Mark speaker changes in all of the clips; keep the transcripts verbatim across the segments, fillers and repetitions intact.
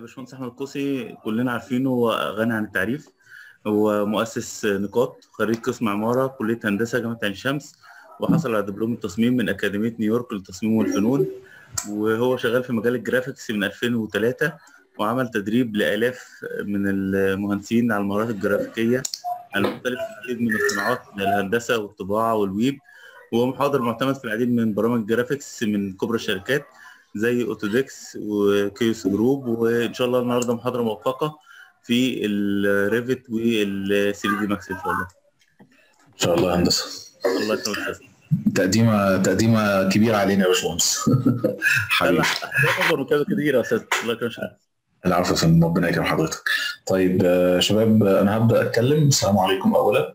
Speaker 1: باشمهندس احمد القوسي كلنا عارفينه وغني عن التعريف. هو مؤسس نقاط، خريج قسم عمارة كلية هندسة جامعة عين شمس، وحصل على دبلوم التصميم من أكاديمية نيويورك للتصميم والفنون. وهو شغال في مجال الجرافيكس من ألفين وثلاثة، وعمل تدريب لآلاف من المهندسين على المهارات الجرافيكية المختلفة في العديد من الصناعات من الهندسة والطباعة والويب. وهو محاضر معتمد في العديد من برامج الجرافيكس من كبرى الشركات زي اوتوديكس وكيوس جروب. وان شاء الله النهارده محاضره موفقه في الريفت وال ثري دي ماكس ان شاء الله.
Speaker 2: ان شاء الله يا هندسه.
Speaker 1: الله يسلمك يا استاذ.
Speaker 2: تقديمه تقديمه كبيره علينا يا باشمهندس.
Speaker 1: حبيبي اكبر من كده كتير يا استاذ. الله يكرمك.
Speaker 2: العفو يا فندم، ربنا يكرم حضرتك. طيب يا شباب، انا هبدا اتكلم. السلام عليكم. اولا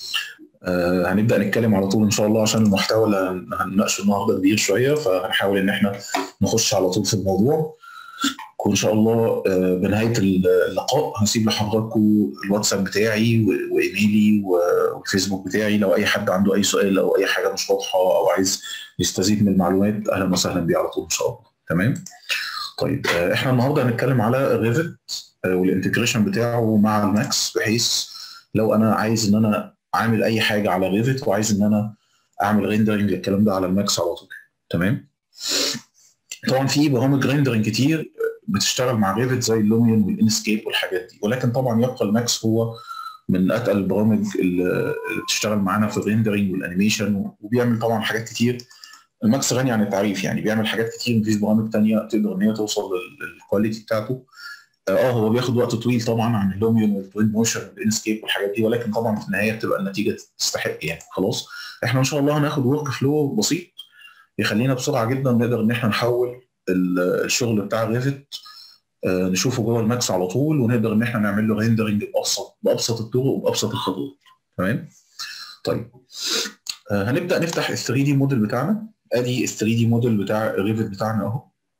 Speaker 2: آه هنبدا نتكلم على طول ان شاء الله، عشان المحتوى اللي هنناقشه النهارده كبير شويه، فهنحاول ان احنا نخش على طول في الموضوع. وان شاء الله آه بنهايه اللقاء هسيب لحضراتكم الواتساب بتاعي وايميلي والفيسبوك بتاعي، لو اي حد عنده اي سؤال او اي حاجه مش واضحه او عايز يستزيد من المعلومات اهلا وسهلا بيه على طول ان شاء الله. تمام. طيب آه احنا النهارده هنتكلم على الريفت آه والانتجريشن بتاعه مع الماكس، بحيث لو انا عايز ان انا اعمل اي حاجه على ريفت وعايز ان انا اعمل ريندرنج للكلام ده على الماكس على طول. تمام. طبعا في برامج ريندرنج كتير بتشتغل مع ريفت زي اللوميون والانسكيب والحاجات دي، ولكن طبعا يبقى الماكس هو من اتقل البرامج اللي بتشتغل معانا في الريندرنج والانيميشن، وبيعمل طبعا حاجات كتير. الماكس غني عن التعريف، يعني بيعمل حاجات كتير، مفيش برامج تانية تقدر ان هي توصل للكواليتي بتاعته. اه هو بياخد وقت طويل طبعا عن اللوميون والتوين موشن والانسكيب والحاجات دي، ولكن طبعا في النهايه بتبقى النتيجه تستحق يعني. خلاص احنا ان شاء الله هناخد ورك فلو بسيط يخلينا بسرعه جدا نقدر ان احنا نحول الشغل بتاع الريفت آه نشوفه جوه الماكس على طول، ونقدر ان احنا نعمل له ريندرنج بابسط بابسط الطرق وبابسط الخطوات. تمام. طيب آه هنبدا نفتح ال ثري دي موديل بتاعنا. ادي ال ثري دي موديل بتاع الريفت بتاعنا اهو.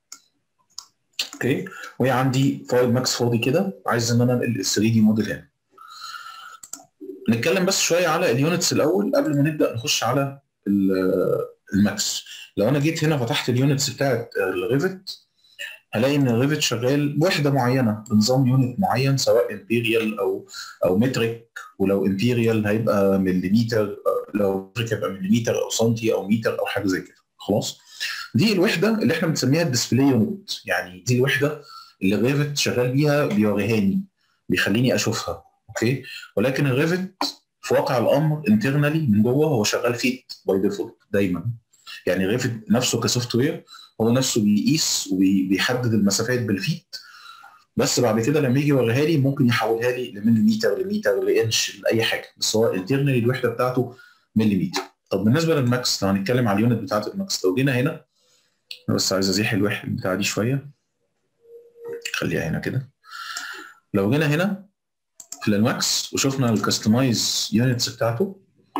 Speaker 2: اوكي. وهي عندي فايل ماكس فاضي كده، عايز ان انا انقل ال ثري دي موديل هنا. نتكلم بس شويه على اليونتس الاول قبل ما نبدا نخش على الماكس. لو انا جيت هنا فتحت اليونتس بتاعت الريفت، هلاقي ان الريفت شغال بوحده معينه بنظام يونت معين، سواء امبيريال او او متريك. ولو امبيريال هيبقى مليمتر، لو متريك هيبقى مليمتر او سنتي او متر او حاجه زي كده. خلاص. دي الوحده اللي احنا بنسميها الديسبلاي يونت، يعني دي الوحده اللي الريفت شغال بيها، بيوريهاني، بيخليني اشوفها. اوكي. ولكن الريفت في واقع الامر انترنالي من جوه هو شغال فيت باي ديفولت دايما. يعني الريفت نفسه كسوفت وير هو نفسه بيقيس وبيحدد المسافات بالفيت، بس بعد كده لما يجي يوريها لي ممكن يحولها لي لمليمتر لمتر لانش لاي حاجه، بس هو انترنالي الوحده بتاعته مليمتر. طب بالنسبه للماكس، لو هنتكلم على اليونت بتاعت الماكس، لو جينا هنا، انا بس عايز ازيح الوحده بتاع دي شويه، خليها هنا كده. لو جينا هنا في الماكس وشفنا الكستمايز يونتس بتاعته،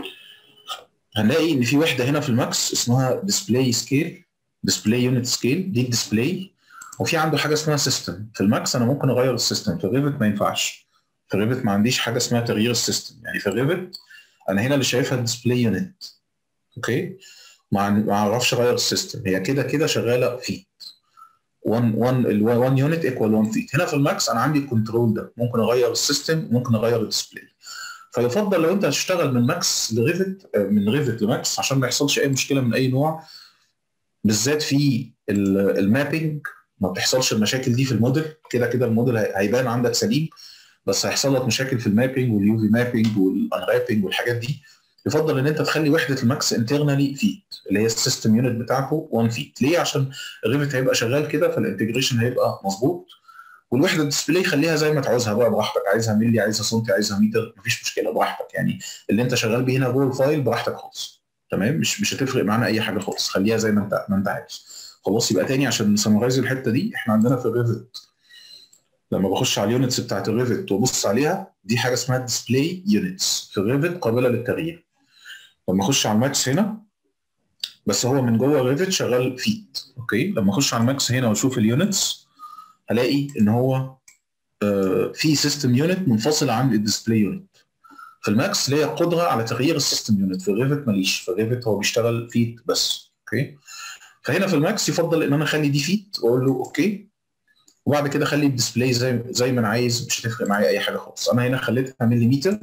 Speaker 2: هنلاقي ان في وحده هنا في الماكس اسمها ديسبلاي سكيل، ديسبلاي يونت سكيل، دي الديسبلاي. وفي عنده حاجه اسمها سيستم. في الماكس انا ممكن اغير السيستم، في الريفت ما ينفعش. في الريفت ما عنديش حاجه اسمها تغيير السيستم، يعني في الريفت انا هنا اللي شايفها الديسبلاي يونت. اوكي. ما اعرفش اغير السيستم، هي كده كده شغاله فيت واحد واحد واحد يونت ايكوال واحد فيت. هنا في الماكس انا عندي الكنترول ده، ممكن اغير السيستم وممكن اغير الديسبلاي. فيفضل لو انت هتشتغل من ماكس لريفت، من ريفت لماكس، عشان ما يحصلش اي مشكله من اي نوع، بالذات في المابينج ما بتحصلش المشاكل دي في الموديل. كده كده الموديل هيبان عندك سليم، بس هيحصل لك مشاكل في المابينج واليو في مابينج والانرابينج والحاجات دي. يفضل ان انت تخلي وحده الماكس انترنالي فيت، اللي هي السيستم يونت بتاعته واحد فيت. ليه؟ عشان الريفت هيبقى شغال كده، فالانتجريشن هيبقى مظبوط. والوحده الديسبلاي خليها زي ما تعوزها بقى براحتك، عايزها ملي، عايزها سنتي، عايزها متر، مفيش مشكله، براحتك. يعني اللي انت شغال بيه هنا جوه الفايل براحتك خالص. تمام. مش مش هتفرق معانا اي حاجه خالص، خليها زي ما انت ما انت عايز. خلاص. يبقى تاني عشان نسمرايز الحته دي، احنا عندنا في الريفت لما بخش على اليونتس بتاعت الريفت وابص عليها، دي حاجه اسمها ديسبلاي يونتس في الريفت قابله للتغيير. لما اخش على الماكس هنا، بس هو من جوه الريفت شغال فيت. اوكي. لما اخش على الماكس هنا واشوف اليونتس، هلاقي ان هو آه في سيستم يونت منفصل عن الديسبلاي يونت. في الماكس ليا قدره على تغيير السيستم يونت، في الريفت ماليش. في الريفت هو بيشتغل فيت بس. اوكي. فهنا في الماكس يفضل ان انا اخلي دي فيت واقول له اوكي، وبعد كده اخلي الديسبلاي زي زي ما انا عايز، مش هتفرق معايا اي حاجه خالص. انا هنا خليتها مليمتر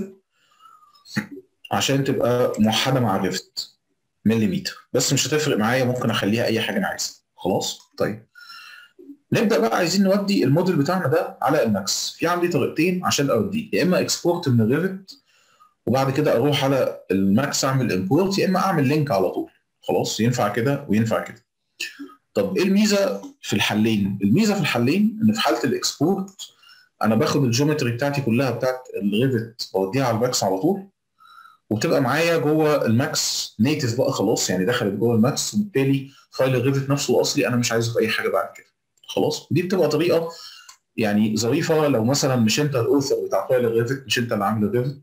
Speaker 2: عشان تبقى موحده مع الريفت مليمتر، بس مش هتفرق معايا، ممكن اخليها اي حاجه انا عايزها. خلاص طيب نبدا بقى. عايزين نودي الموديل بتاعنا ده على الماكس. في عندي طريقتين عشان اوديه، يا اما اكسبورت من الريفت وبعد كده اروح على الماكس اعمل امبورت، يا اما اعمل لينك على طول. خلاص ينفع كده وينفع كده. طب ايه الميزه في الحلين؟ الميزه في الحلين ان في حاله الاكسبورت انا باخد الجيومتري بتاعتي كلها بتاعت الريفت بوديها على الماكس على طول، وبتبقى معايا جوه الماكس نيتف بقى خلاص، يعني دخلت جوه الماكس، وبالتالي فايل الريفت نفسه الاصلي انا مش عايزه في اي حاجه بعد كده. خلاص دي بتبقى طريقه يعني ظريفه لو مثلا مش انت الاوثر بتاع فايل الريفت، مش انت اللي عامل الريفت،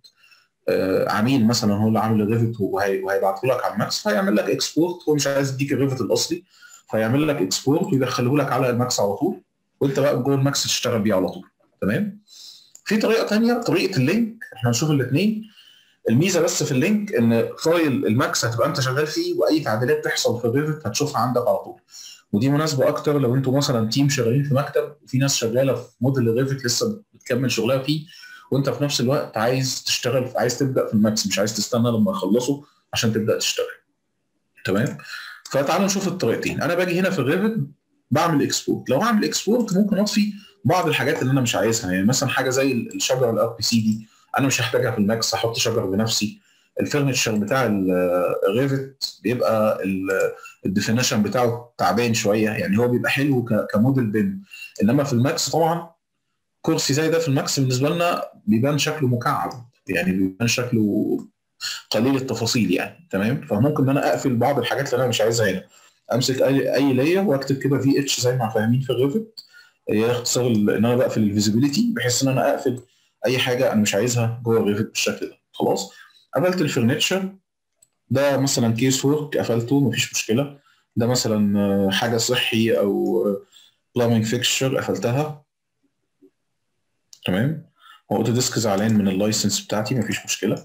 Speaker 2: آه عميل مثلا هو اللي عامل الريفت وهيبعته لك على الماكس، فهيعمل لك اكسبورت، هو مش عايز يديك الريفت الاصلي فيعمل لك اكسبورت ويدخله لك على الماكس على طول، وانت بقى جوه الماكس تشتغل بيه على طول. تمام. في طريقه ثانيه، طريقه اللينك، احنا هنشوف الاثنين. الميزه بس في اللينك ان فايل الماكس هتبقى انت شغال فيه، واي تعديلات تحصل في الريفت هتشوفها عندك على طول. ودي مناسبه اكتر لو انتوا مثلا تيم شغالين في مكتب وفي ناس شغاله في موديل الريفت لسه بتكمل شغلها فيه، وانت في نفس الوقت عايز تشتغل، عايز تبدا في الماكس، مش عايز تستنى لما يخلصوا عشان تبدا تشتغل. تمام. فتعالوا نشوف الطريقتين. انا باجي هنا في الريفت بعمل اكسبورت. لو هعمل اكسبورت ممكن اطفي بعض الحاجات اللي انا مش عايزها، يعني مثلا حاجه زي الشجره الار بي سي دي انا مش هحتاجها في الماكس، هحط شجر بنفسي. الفرنتشر بتاع الريفت بيبقى الديفينيشن بتاعه تعبان شويه، يعني هو بيبقى حلو كموديل بن، انما في الماكس طبعا كرسي زي ده في الماكس بالنسبه لنا بيبان شكله مكعب، يعني بيبان شكله قليل التفاصيل يعني. تمام. فممكن ان انا اقفل بعض الحاجات اللي انا مش عايزها هنا، امسك اي اي لاير واكتب كده في اتش زي ما فاهمين في الريفت، هي اختصار ان انا بقفل الفيزيبيليتي بحيث ان انا اقفل اي حاجه انا مش عايزها جوه الريفت بالشكل ده. خلاص قفلت الفرنتشر ده، مثلا كيس وورك قفلته مفيش مشكله. ده مثلا حاجه صحي او بلامينج فيكشر قفلتها. تمام. واوتو ديسك زعلان من اللايسنس بتاعتي مفيش مشكله.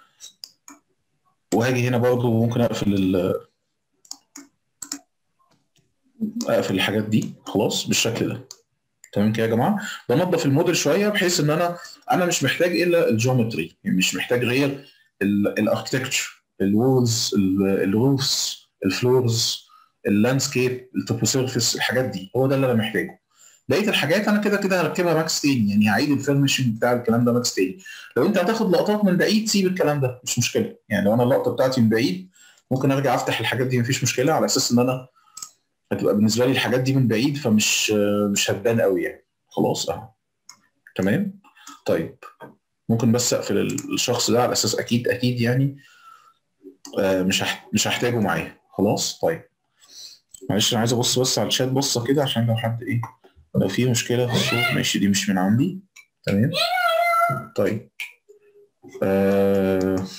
Speaker 2: وهاجي هنا برضه ممكن اقفل ال اقفل الحاجات دي خلاص بالشكل ده. تمام كده يا جماعه. بنظف الموديل شويه بحيث ان انا انا مش محتاج الا الجيومتري، يعني مش محتاج غير الاركتكتشر، الوولز، الروفز، الفلورز، اللاندسكيب، التوبو سيرفيس، الحاجات دي هو ده اللي انا محتاجه. بقيه الحاجات انا كده كده هركبها ماكس تاني، يعني هعيد الفيرنشنج بتاع الكلام ده ماكس تاني. لو انت هتاخد لقطات من بعيد سيب الكلام ده مش مشكله، يعني لو انا اللقطه بتاعتي من بعيد ممكن ارجع افتح الحاجات دي مفيش مشكله، على اساس ان انا هتبقى بالنسبه لي الحاجات دي من بعيد فمش مش هتبان قوي يعني. خلاص اهو. تمام. طيب ممكن بس اقفل الشخص ده على اساس اكيد اكيد يعني آه مش هح... مش هحتاجه معايا. خلاص طيب معلش انا عايز ابص بس على الشات بصه كده عشان لو حد ايه لو في مشكله في الصوت. ماشي دي مش من عندي. تمام. طيب آه...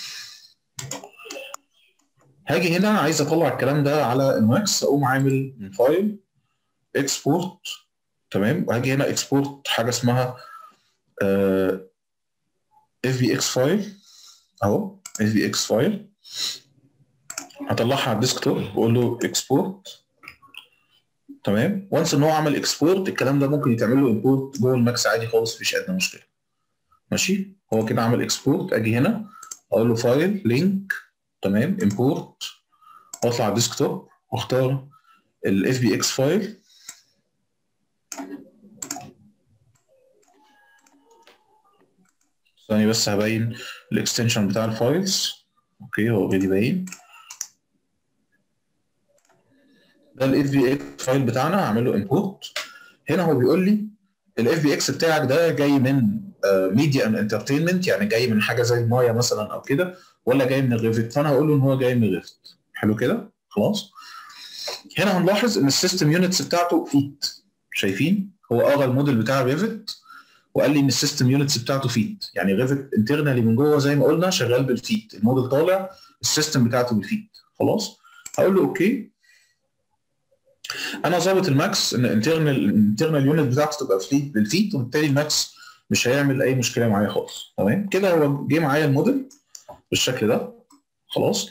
Speaker 2: هاجي هنا عايز اطلع الكلام ده على الماكس، اقوم عامل من فايل اكسبورت. تمام. وهاجي هنا اكسبورت حاجه اسمها اف بي اكس فايل اهو، اف بي اكس فايل هطلعها على الديسكتوب واقول له اكسبورت. تمام. وانس ان هو عمل اكسبورت الكلام ده ممكن يتعمل له امبورت جوه الماكس عادي خالص مفيش ادنى مشكله. ماشي. هو كده عمل اكسبورت. اجي هنا اقول له فايل لينك. تمام. امبورت واطلع على الديسكتوب واختار الاف بي اكس فايل. ثاني بس هبين الاكستنشن بتاع الفايلز. اوكي هو اوريدي باين. ده الاف بي اكس فايل بتاعنا هعمل له امبورت. هنا هو بيقول لي الاف بي اكس بتاعك ده جاي من ميديا اند انترتينمنت، يعني جاي من حاجه زي مايا مثلا او كده، ولا جاي من الريفت؟ فانا هقول له ان هو جاي من الريفت. حلو كده. خلاص. هنا هنلاحظ ان السيستم يونتس بتاعته فيت. شايفين هو قرا الموديل بتاع الريفت وقال لي ان السيستم يونتس بتاعته فيت، يعني ريفت انترنالي من جوه زي ما قلنا شغال بالفيت، الموديل طالع السيستم بتاعته بالفيت. خلاص. هقول له اوكي. انا ظابط الماكس ان انترنال الانترنال يونت بتاعته تبقى فيت بالفيت، وبالتالي الماكس مش هيعمل اي مشكله معايا خالص. تمام كده. هو جه معايا الموديل بالشكل ده. خلاص.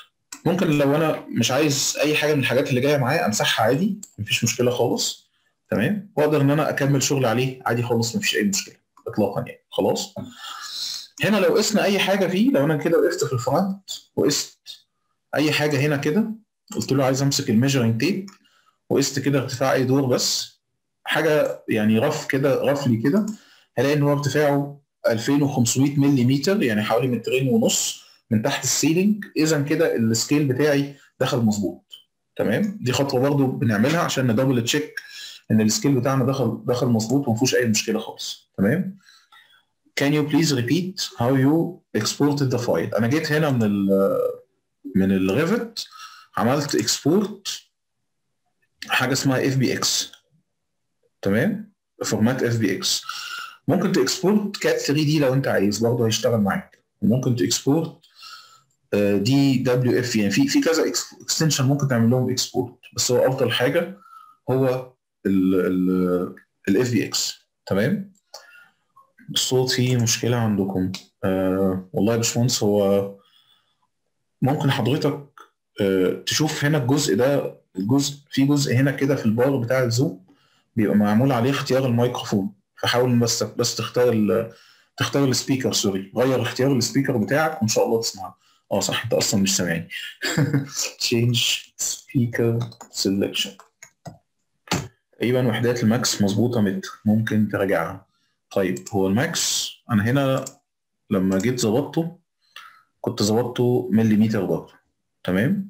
Speaker 2: ممكن لو انا مش عايز اي حاجه من الحاجات اللي جايه معايا امسحها عادي مفيش مشكله خالص. تمام، واقدر ان انا اكمل شغل عليه عادي خالص، مفيش اي مشكله اطلاقا يعني. خلاص، هنا لو قسنا اي حاجه فيه، لو انا كده وقفت في الفرونت وقست اي حاجه هنا كده، قلت له عايز امسك الميجرنج تيب وقست كده ارتفاع اي دور بس، حاجه يعني رف كده رفلي كده، هلاقي ان هو ارتفاعه ألفين وخمسمية ملم، يعني حوالي مترين ونص من تحت السيلينج. اذا كده السكيل بتاعي دخل مظبوط. تمام، دي خطوه برضو بنعملها عشان ندبل تشيك ان السكيل بتاعنا دخل دخل مظبوط وما فيهوش اي مشكله خالص. تمام. Can you please repeat how you exported the file؟ انا جيت هنا من ال من الريفت، عملت اكسبورت حاجه اسمها اف بي اكس. تمام، فورمات اف بي اكس. ممكن تكسبورت كات ثري دي لو انت عايز، برضه هيشتغل معاك. ممكن تكسبورت دي دبليو اف، يعني في في كذا اكستنشن ممكن تعمل لهم اكسبورت، بس هو افضل حاجه هو الاف بي اكس. تمام. الصوت فيه مشكله عندكم؟ آه والله يا باشمهندس، هو ممكن حضرتك آه تشوف هنا الجزء ده، الجزء في جزء هنا كده في البار بتاع الزوم بيبقى معمول عليه اختيار الميكروفون، فحاول بس بس تختار تختار السبيكر، سوري، غير اختيار السبيكر بتاعك وان شاء الله تسمعه. اه صح، انت اصلا مش سامعني. change speaker selection. تقريبا وحدات الماكس مظبوطه متر، ممكن تراجعها. طيب، هو الماكس انا هنا لما جيت ظبطته كنت ظبطته مليمتر برضه. تمام،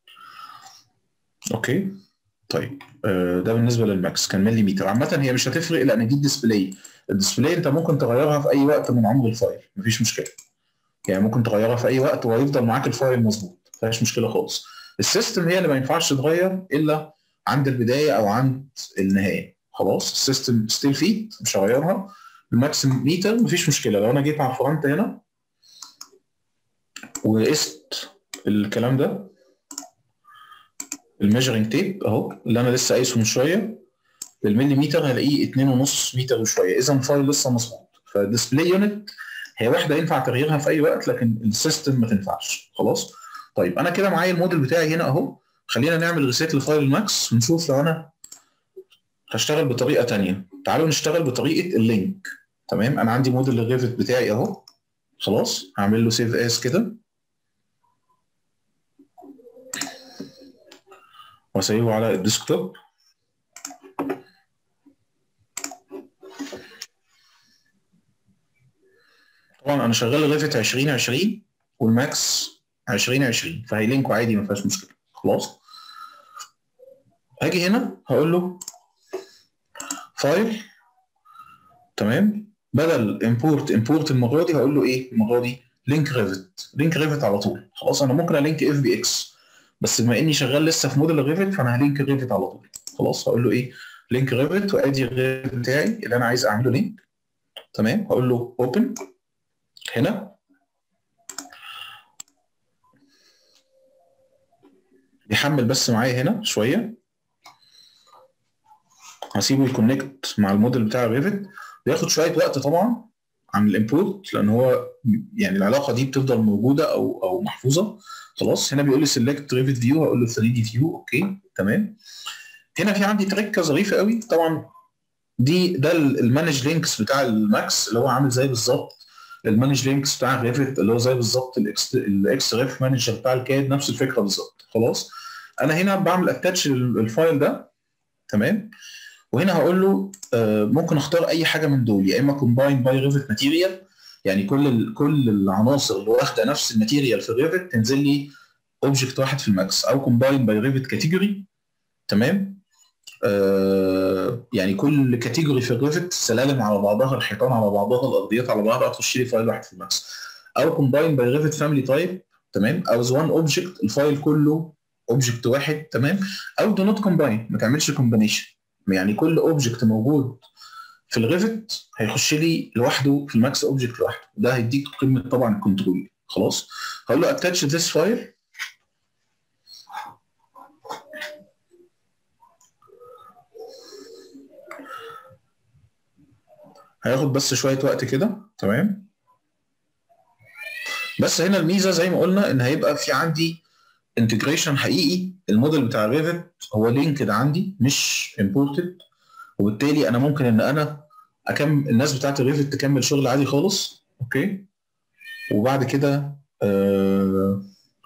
Speaker 2: اوكي. طيب، آه ده بالنسبه للماكس كان مليمتر. عامه هي مش هتفرق لان دي الديسبلاي. الديسبلاي انت ممكن تغيرها في اي وقت من عمر الفايل، مفيش مشكله. يعني ممكن تغيرها في اي وقت وهيفضل معاك الفايل مظبوط، مفيهاش مشكله خالص. السيستم هي اللي ما ينفعش تتغير الا عند البدايه او عند النهايه. خلاص، السيستم ستيل فيت مش هغيرها. الماكس ميتر مفيش مشكله. لو انا جيت على الفرونت هنا وقست الكلام ده، الميجرنج تيب اهو اللي انا لسه قايسه من شويه بالمليمتر، هلاقيه اتنين ونص متر وشويه، اذا الفايل لسه مظبوط. فالديسبلاي يونت هي واحده ينفع تغييرها في اي وقت، لكن السيستم ما تنفعش. خلاص. طيب، انا كده معايا الموديل بتاعي هنا اهو. خلينا نعمل ريسيت لفايل الماكس ونشوف لو انا هشتغل بطريقه ثانيه. تعالوا نشتغل بطريقه اللينك. تمام، انا عندي موديل الريفت بتاعي اهو. خلاص، هعمل له سيف اس كده واسيبه على الديسكتوب. طبعا انا شغال الريفت عشرين عشرين والماكس عشرين عشرين، فهيلينكوا عادي ما فيهاش مشكله. خلاص، هاجي هنا هقول له فايل. تمام، بدل امبورت امبورت المره دي هقول له ايه المره دي؟ لينك ريفت. لينك ريفت على طول. خلاص، انا ممكن الينك اف بي اكس، بس بما اني شغال لسه في موديل الريفت فانا هلينك ريفت على طول. خلاص، هقول له ايه؟ لينك ريفت، وادي الريفت بتاعي اللي انا عايز اعمله لينك. تمام، هقول له اوبن هنا. بيحمل بس معايا هنا شويه، هسيبه يكونكت مع الموديل بتاع الريفت. بياخد شويه وقت طبعا عن الامبورت، لان هو يعني العلاقه دي بتفضل موجوده او او محفوظه. خلاص، هنا بيقول لي سيلكت ريفت فيو، هقول له ثري دي فيو. اوكي، تمام. هنا في عندي تريكه ظريفه قوي طبعا. دي ده المانج لينكس بتاع الماكس اللي هو عامل زي بالظبط المانج لينكس بتاع الريفت، اللي هو زي بالظبط الاكس ريف مانجر بتاع الكاد، نفس الفكره بالظبط. خلاص، انا هنا بعمل اتاتش الفايل ده. تمام، وهنا هقول له آه ممكن اختار اي حاجه من دول، يا اما كومباين باي ريفت ماتيريال، يعني كل ال كل العناصر اللي واخده نفس الماتيريال في الريفت تنزل لي اوبجكت واحد في الماكس، او كومباين باي ريفت كاتيجوري. تمام، آه يعني كل كاتيجوري في الريفت، سلالم على بعضها، الحيطان على بعضها، الارضيات على بعضها، تخش لي فايل واحد في الماكس. او كومباين باي ريفت فاميلي تايب. تمام، او از وان اوبجكت، الفايل كله اوبجكت واحد. تمام، او دو نوت كومباين، ما تعملش كومبينيشن، يعني كل اوبجكت موجود في الريفت هيخش لي لوحده في الماكس اوبجكت لوحده. ده هيديك قيمه طبعا الكنترول. خلاص، هقول له اتاتش ذس فايل. هياخد بس شويه وقت كده. تمام، بس هنا الميزه زي ما قلنا ان هيبقى في عندي انتجريشن حقيقي. الموديل بتاع الريفت هو لينكد عندي مش امبورتد. وبالتالي انا ممكن ان انا اكمل، الناس بتاعت الريفت تكمل شغل عادي خالص. اوكي. وبعد كده آه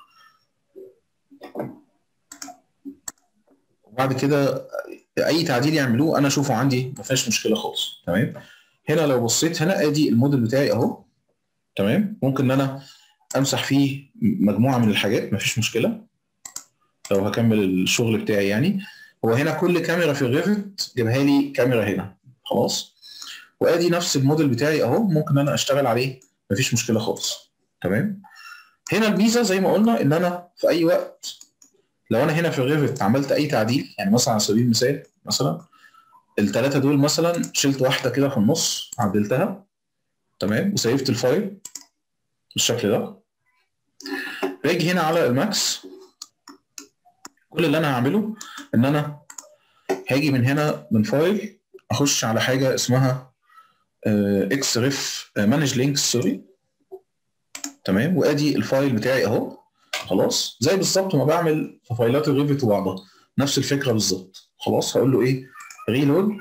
Speaker 2: وبعد كده اي تعديل يعملوه انا اشوفه عندي ما فيهاش مشكله خالص. تمام. هنا لو بصيت هنا ادي الموديل بتاعي اهو. تمام. ممكن ان انا امسح فيه مجموعه من الحاجات، ما فيش مشكله لو هكمل الشغل بتاعي يعني. هو هنا كل كاميرا في الريفت جابها لي كاميرا هنا. خلاص. وادي نفس الموديل بتاعي اهو، ممكن ان انا اشتغل عليه مفيش مشكله خالص. تمام. هنا الميزه زي ما قلنا ان انا في اي وقت لو انا هنا في الريفت عملت اي تعديل، يعني مثلا على سبيل المثال مثلا الثلاثه دول مثلا شلت واحده كده في النص عدلتها. تمام. وسيفت الفايل بالشكل ده. باجي هنا على الماكس، كل اللي انا هعمله ان انا هاجي من هنا من فايل اخش على حاجه اسمها اكس ريف مانج لينكس سوري. تمام. وادي الفايل بتاعي اهو. خلاص. زي بالظبط ما بعمل في فايلات الريفت وبعضها، نفس الفكره بالظبط. خلاص. هقول له ايه؟ ريلود.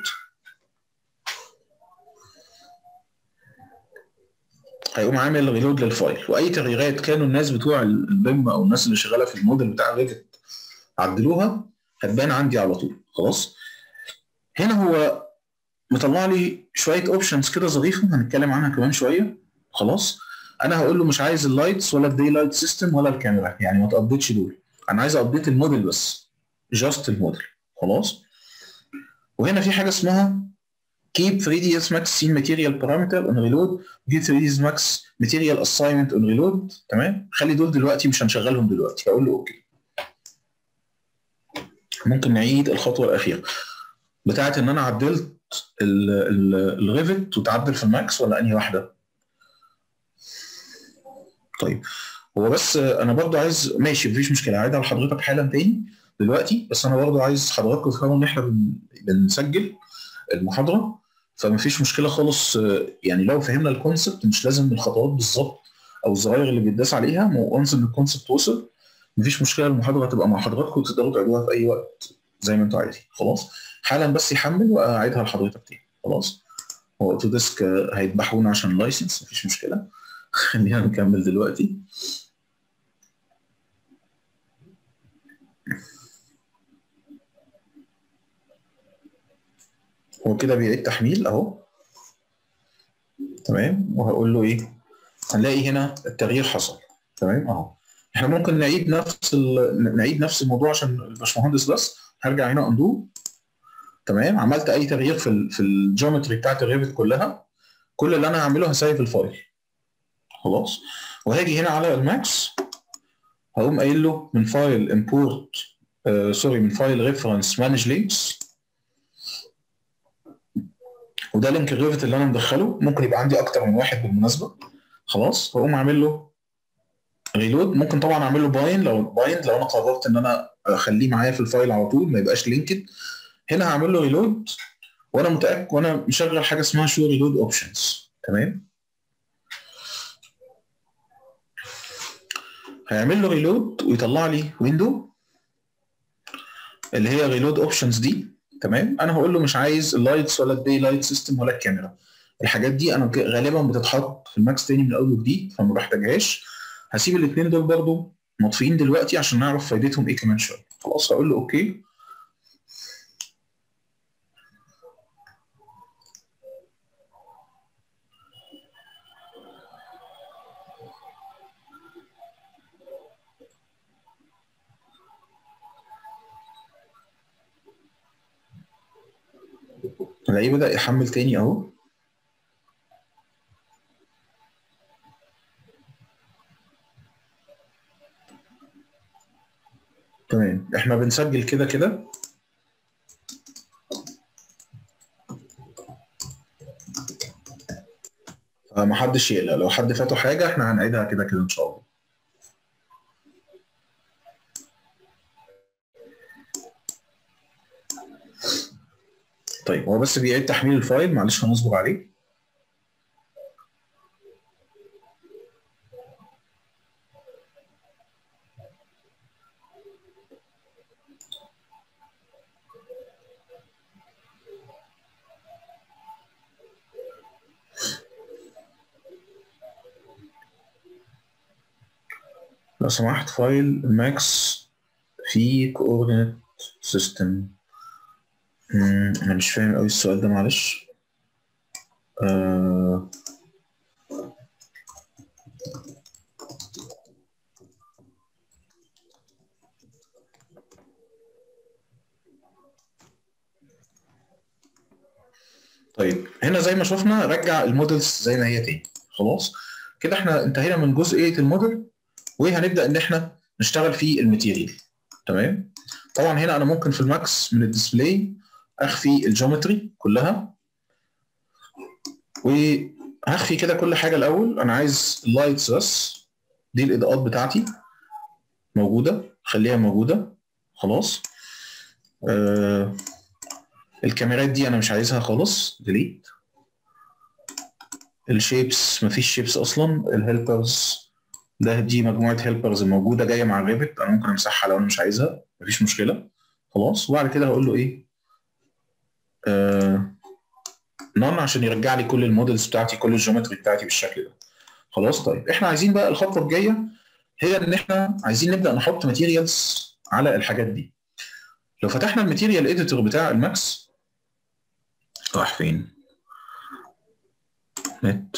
Speaker 2: هيقوم عامل ريلود للفايل، واي تغييرات كانوا الناس بتوع البيم او الناس اللي شغاله في الموديل بتاع الريفت عدلوها هتبان عندي على طول. خلاص. هنا هو مطلع لي شويه اوبشنز كده ظريفه هنتكلم عنها كمان شويه. خلاص. انا هقول له مش عايز اللايتس ولا الدي لايت سيستم ولا الكاميرا، يعني ما تابديتش دول، انا عايز ابديت الموديل بس، جاست الموديل. خلاص. وهنا في حاجه اسمها keep ثري دي اس max scene material parameter on reload keep ثري دي اس max material assignment on reload. تمام. خلي دول دلوقتي مش هنشغلهم دلوقتي. هقول له اوكي. ممكن نعيد الخطوه الاخيره بتاعت ان انا عدلت الريفت وتعدل في الماكس ولا انهي واحده؟ طيب. هو بس انا برضو عايز، ماشي مفيش مشكله، هعيدها لحضرتك حالا تاني دلوقتي، بس انا برضو عايز حضراتكم تفهموا ان احنا بن- بنسجل المحاضره، فمفيش مشكله خالص. يعني لو فهمنا الكونسبت مش لازم الخطوات بالظبط او الزراير اللي بيتداس عليها، وانس ان الكونسبت وصل مفيش مشكله، المحاضره هتبقى مع حضراتكم وتقدروا تعيدوها في اي وقت زي ما انتوا عايزين. خلاص. حالا بس يحمل واعيدها لحضرتك تاني. خلاص. هو اوتوديسك هيذبحونا عشان لايسنس، مفيش مشكله. خلينا نكمل دلوقتي. هو كده بيعيد تحميل اهو. تمام. وهقول له ايه؟ هنلاقي هنا التغيير حصل. تمام اهو. احنا ممكن نعيد نفس ال... نعيد نفس الموضوع عشان الباشمهندس بس. هرجع هنا اندو. تمام. عملت اي تغيير في ال... في الجيومتري بتاعت الريفت كلها، كل اللي انا هعمله هسيف الفايل. خلاص. وهاجي هنا على الماكس، هقوم قايل له من فايل امبورت آه سوري من فايل ريفرنس مانج لينكس، وده لينك الريفت اللي انا مدخله، ممكن يبقى عندي اكتر من واحد بالمناسبه. خلاص. واقوم عامل له ريلود. ممكن طبعا اعمل له باين لو بايند لو انا قررت ان انا اخليه معايا في الفايل على طول ما يبقاش لينكد. هنا هعمل له ريلود وانا متاكد وانا مشغل حاجه اسمها شو ريلود اوبشنز. تمام. هيعمل له ريلود ويطلع لي ويندو اللي هي ريلود اوبشنز دي. تمام. انا هقول له مش عايز اللايتس ولا الدي لايت سيستم ولا الكاميرا، الحاجات دي انا غالبا بتتحط في الماكس تاني من اول وجديد فما بحتاجهاش. هسيب الاثنين دول برضو مطفيين دلوقتي عشان نعرف فايدتهم ايه كمان شويه. خلاص. هقول له اوكي. الاقيه بدأ يحمل تاني اهو. تمام. احنا بنسجل كده كده، فمحدش يقلق، لو حد فاته حاجة احنا هنعيدها كده كده ان شاء الله. طيب. هو بس بيعيد تحميل الفايل، معلش هنصبر عليه. لو سمحت فايل الماكس في كوردينيت سيستم. انا مش فاهم قوي السؤال ده معلش. آه طيب هنا زي ما شفنا رجع المودلز زي ما هي تاني. خلاص كده احنا انتهينا من جزئيه الموديل، وهنبدا ان احنا نشتغل في الماتيريال. تمام. طبعا هنا انا ممكن في الماكس من الديسبلاي اخفي الجيومتري كلها، وهخفي كده كل حاجه الاول. انا عايز اللايتس بس، دي الاضاءات بتاعتي موجوده، خليها موجوده. خلاص. آه الكاميرات دي انا مش عايزها خالص، ديليت. الشيبس مفيش شيبس اصلا. الهيلبرز ده دي مجموعه هيلبرز موجوده جايه مع الريفت، انا ممكن امسحها لو انا مش عايزها، مفيش مشكله. خلاص. وبعد كده هقول له ايه؟ آه نون، عشان يرجع لي كل المودلز بتاعتي، كل الجيومتري بتاعتي بالشكل ده. خلاص. طيب احنا عايزين بقى الخطوه الجايه هي ان احنا عايزين نبدا نحط ماتيريالز على الحاجات دي. لو فتحنا الماتيريال اديتور بتاع الماكس، راح فين؟ نت.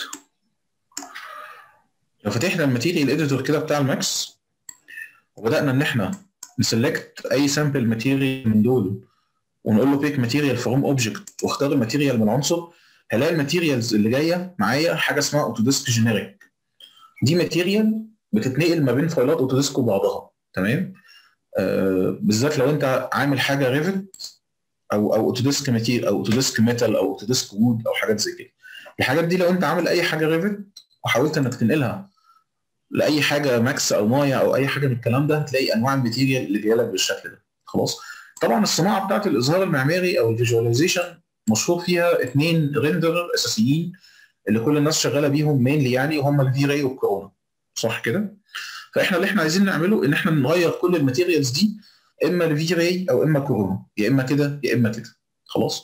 Speaker 2: لو فتحنا الماتيريال اديتور كده بتاع الماكس، وبدانا ان احنا نسلكت اي سامبل ماتيريال من دول، ونقول له بيك ماتيريال فروم اوبجكت، واختار الماتيريال من عنصر، هلاقي الماتيريالز اللي جايه معايا حاجه اسمها اوتوديسك جينيريك. دي ماتيريال بتتنقل ما بين فايلات اوتوديسك وبعضها. تمام. آه بالذات لو انت عامل حاجه ريفت او او اوتوديسك ماتيريال او اوتوديسك ميتال او اوتوديسك وود او حاجات زي كده. الحاجات دي لو انت عامل اي حاجه ريفت وحاولت انك تنقلها لاي حاجه ماكس او مايا او اي حاجه من الكلام ده، هتلاقي انواع الماتيريال اللي جايه لك بالشكل ده. خلاص. طبعا الصناعه بتاعت الاظهار المعماري او الفيجواليزيشن مشهور فيها اثنين ريندر اساسيين اللي كل الناس شغاله بيهم مينلي يعني، وهم الفي راي والكورونا. صح كده؟ فاحنا اللي احنا عايزين نعمله ان احنا نغير كل الماتيريالز دي، اما الفي راي او اما كورونا، يا اما كده يا اما كده. خلاص.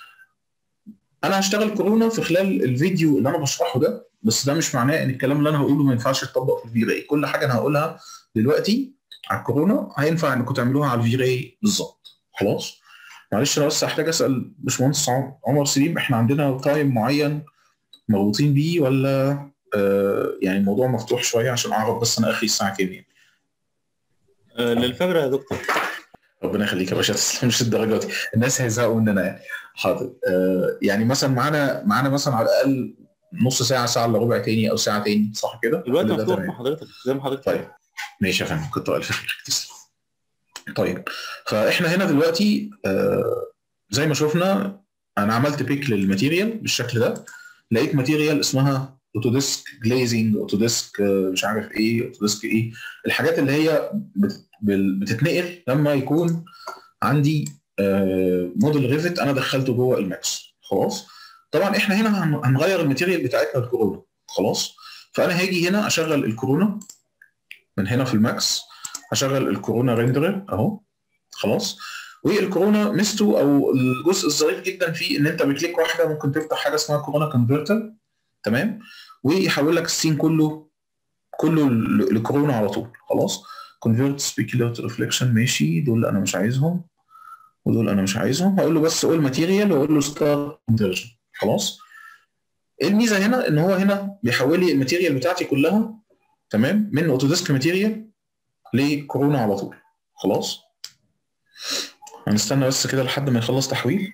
Speaker 2: انا هشتغل كورونا في خلال الفيديو اللي انا بشرحه ده، بس ده مش معناه ان الكلام اللي انا هقوله ما ينفعش يتطبق في الفي راي. كل حاجه انا هقولها دلوقتي على الكورونا هينفع انكم تعملوها على الفي راي بالظبط. خلاص. معلش انا بس هحتاج اسال باشمهندس عمر سليم، احنا عندنا تايم معين مربوطين بيه ولا آه يعني الموضوع مفتوح شويه عشان اعرف بس انا اخري الساعه كام يعني؟
Speaker 1: آه للفجر يا دكتور.
Speaker 2: ربنا يخليك يا باشا، مش الدرجات دي، الناس هيزهقوا مننا يعني. حاضر. آه يعني مثلا معانا معانا مثلا على الاقل نص ساعه، ساعه الا ربع تاني او ساعه تاني، صح كده؟
Speaker 1: الوقت مفتوح مع حضرتك زي ما حضرتك.
Speaker 2: طيب ماشي يا فندم، كنت الف خير. طيب فاحنا هنا دلوقتي آه زي ما شفنا انا عملت بيك للماتيريال بالشكل ده. لقيت ماتيريال اسمها اوتوديسك جليزنج، اوتوديسك مش عارف ايه، اوتوديسك ايه، الحاجات اللي هي بتتنقل لما يكون عندي آه موديل ريفت انا دخلته جوه الماكس. خلاص. طبعا احنا هنا هنغير الماتيريال بتاعتنا الكورونا. خلاص. فانا هاجي هنا اشغل الكورونا من هنا في الماكس، هشغل الكورونا ريندرر اهو. خلاص. والكورونا ميزته او الجزء الظريف جدا فيه ان انت بكليك واحده ممكن تفتح حاجه اسمها كورونا كونفرتر. تمام. ويحول لك السين كله كله لكورونا على طول. خلاص. كونفرت سبيكيولار ريفليكشن، ماشي، دول انا مش عايزهم ودول انا مش عايزهم. هقول له بس اول ماتيريال واقول له ستارت كونفرجن. خلاص. ايه الميزه هنا؟ ان هو هنا بيحول لي الماتيريال بتاعتي كلها تمام من اوتوديسك ماتيريال لكورونا على طول. خلاص. هنستنى بس كده لحد ما يخلص تحويل.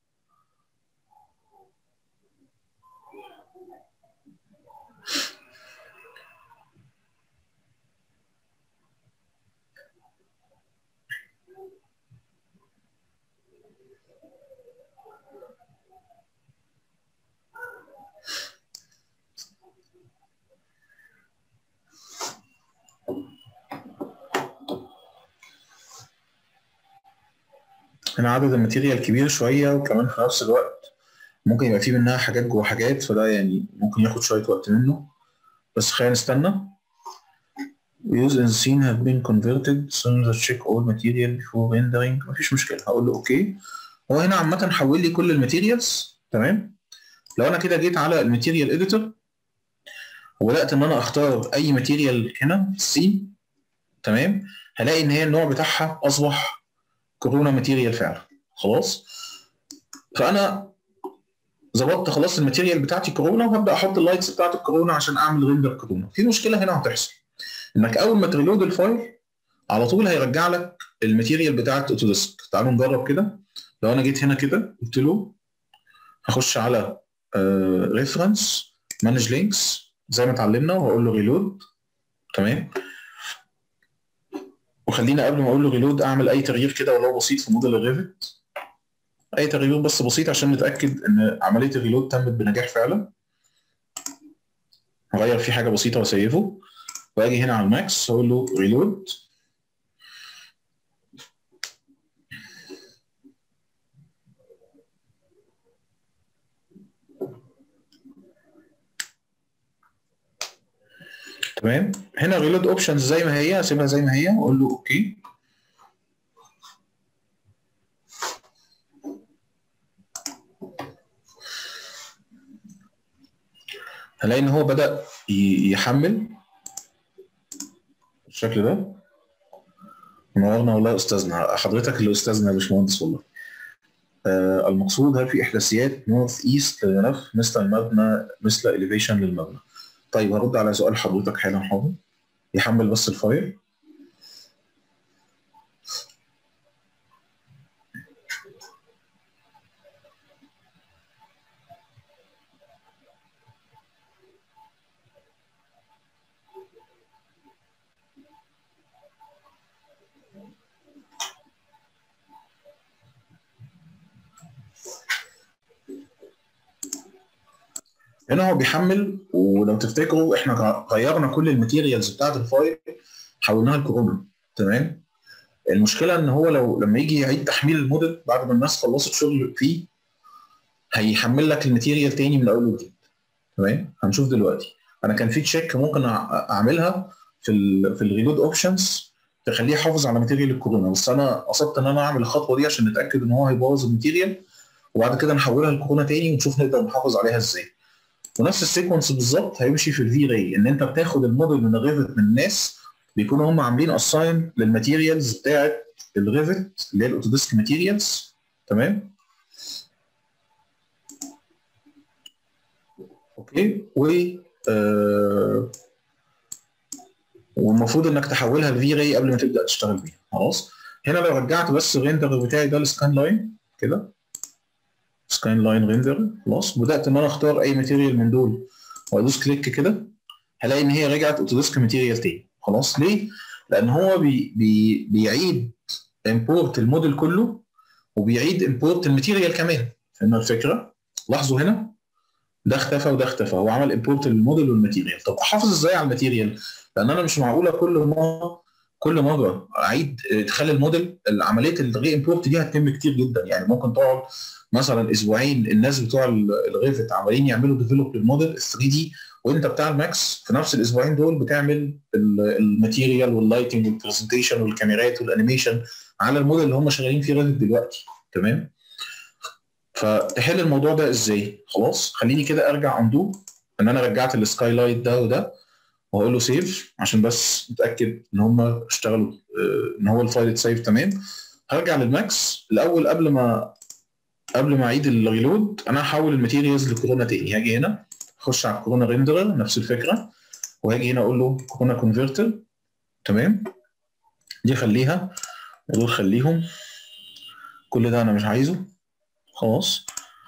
Speaker 2: هنا عدد الماتيريال كبير شويه، وكمان في نفس الوقت ممكن يبقى فيه منها حاجات جوه حاجات، فده يعني ممكن ياخد شويه وقت منه، بس خلينا نستنى. Use and scene have been converted so that check all material before rendering. مفيش مشكله، هقول له اوكي. هو هنا عامه حول لي كل الماتيريالز. تمام. لو انا كده جيت على الماتيريال اديتور وبدات ان انا اختار اي ماتيريال هنا في السين، تمام، هلاقي ان هي النوع بتاعها اصبح كورونا ماتيريال فعلا. خلاص، فانا ظبطت خلاص الماتيريال بتاعتي كورونا، وهبدا احط اللايتس بتاعت الكورونا عشان اعمل ريندر كورونا. في مشكله هنا هتحصل، انك اول ما تريلود الفايل على طول هيرجع لك الماتيريال بتاعت اوتوديسك. تعالوا نجرب كده. لو انا جيت هنا كده قلت له هخش على ريفرنس مانج لينكس زي ما اتعلمنا، وهقول له ريلود. تمام، وخلينا قبل ما اقول له ريلود اعمل اي تغيير كده ولو بسيط في موديل الريفت، اي تغيير بس بسيط عشان نتاكد ان عمليه الريلود تمت بنجاح فعلا. هغير فيه حاجه بسيطه واسيفه، واجي هنا على الماكس اقول له ريلود. تمام، هنا ريلود اوبشنز زي ما هي، اسيبها زي ما هي واقول له اوكي. هلاقي ان هو بدا يحمل بالشكل ده. منورنا والله يا استاذنا، حضرتك اللي استاذنا يا باشمهندس والله. آه المقصود هل في احداثيات نورث ايست للملف مثل المبنى مثل اليفيشن للمبنى؟ طيب هرد على سؤال حضرتك حالا حاضر. يحمل بس الفايل. هنا هو بيحمل، ولو تفتكروا احنا غيرنا كل الماتيريالز بتاعت الفايل حولناها لكورونا. تمام، المشكله ان هو لو لما يجي يعيد تحميل الموديل بعد ما الناس خلصت شغل فيه هيحمل لك الماتيريال تاني من اول وجديد. تمام، هنشوف دلوقتي. انا كان في تشيك ممكن اعملها في ال في الريلود اوبشنز تخليه يحافظ على ماتيريال الكورونا، بس انا قصدت ان انا اعمل الخطوه دي عشان نتاكد ان هو هيبوظ الماتيريال، وبعد كده نحولها لكورونا تاني ونشوف نقدر نحافظ عليها ازاي. ونفس السيكونس بالظبط هيمشي في الفي راي، ان انت بتاخد الموديل من الريفت من الناس بيكونوا هم عاملين اساين للماتيريالز بتاعت الريفت اللي هي الاوتوديسك ماتيريالز. تمام، اوكي، و آه والمفروض انك تحولها لفي راي قبل ما تبدا تشتغل بيها. خلاص، هنا لو رجعت بس الريندر بتاعي ده السكان لاين كده، سكاين لاين ريندر، خلاص بدات ان انا اختار اي ماتيريال من دول وادوس كليك كده، هلاقي ان هي رجعت اوتوديسك ماتيريال تاني. خلاص، ليه؟ لان هو بي بي بيعيد امبورت الموديل كله وبيعيد امبورت الماتيريال كمان. فهمنا الفكره؟ لاحظوا هنا ده اختفى وده اختفى، هو عمل امبورت للموديل والماتيريال. طب احافظ ازاي على الماتيريال؟ لان انا مش معقوله كل مره كل مره اعيد تخلي الموديل عمليه الري امبورت دي هتتم كتير جدا. يعني ممكن تقعد مثلا اسبوعين الناس بتوع الريفت عمالين يعملوا ديفلوب للموديل ثري دي، وانت بتاع الماكس في نفس الاسبوعين دول بتعمل الماتيريال واللايتنج والبرزنتيشن والكاميرات والانيميشن على الموديل اللي هم شغالين فيه ريفت دلوقتي. تمام، فتحل الموضوع ده ازاي؟ خلاص، خليني كده ارجع اندو ان انا رجعت السكاي لايت ده وده، وهقول له سيف عشان بس نتاكد ان هم اشتغلوا، ان هو الفايل اتسيف. تمام، هرجع للماكس الاول قبل ما قبل ما اعيد الريلود. انا هحول الماتيريالز لكورونا تاني. هاجي هنا اخش على الكورونا ريندرر نفس الفكره، وهاجي هنا اقول له كورونا كونفرتر. تمام، دي خليها ودول خليهم، كل ده انا مش عايزه. خلاص،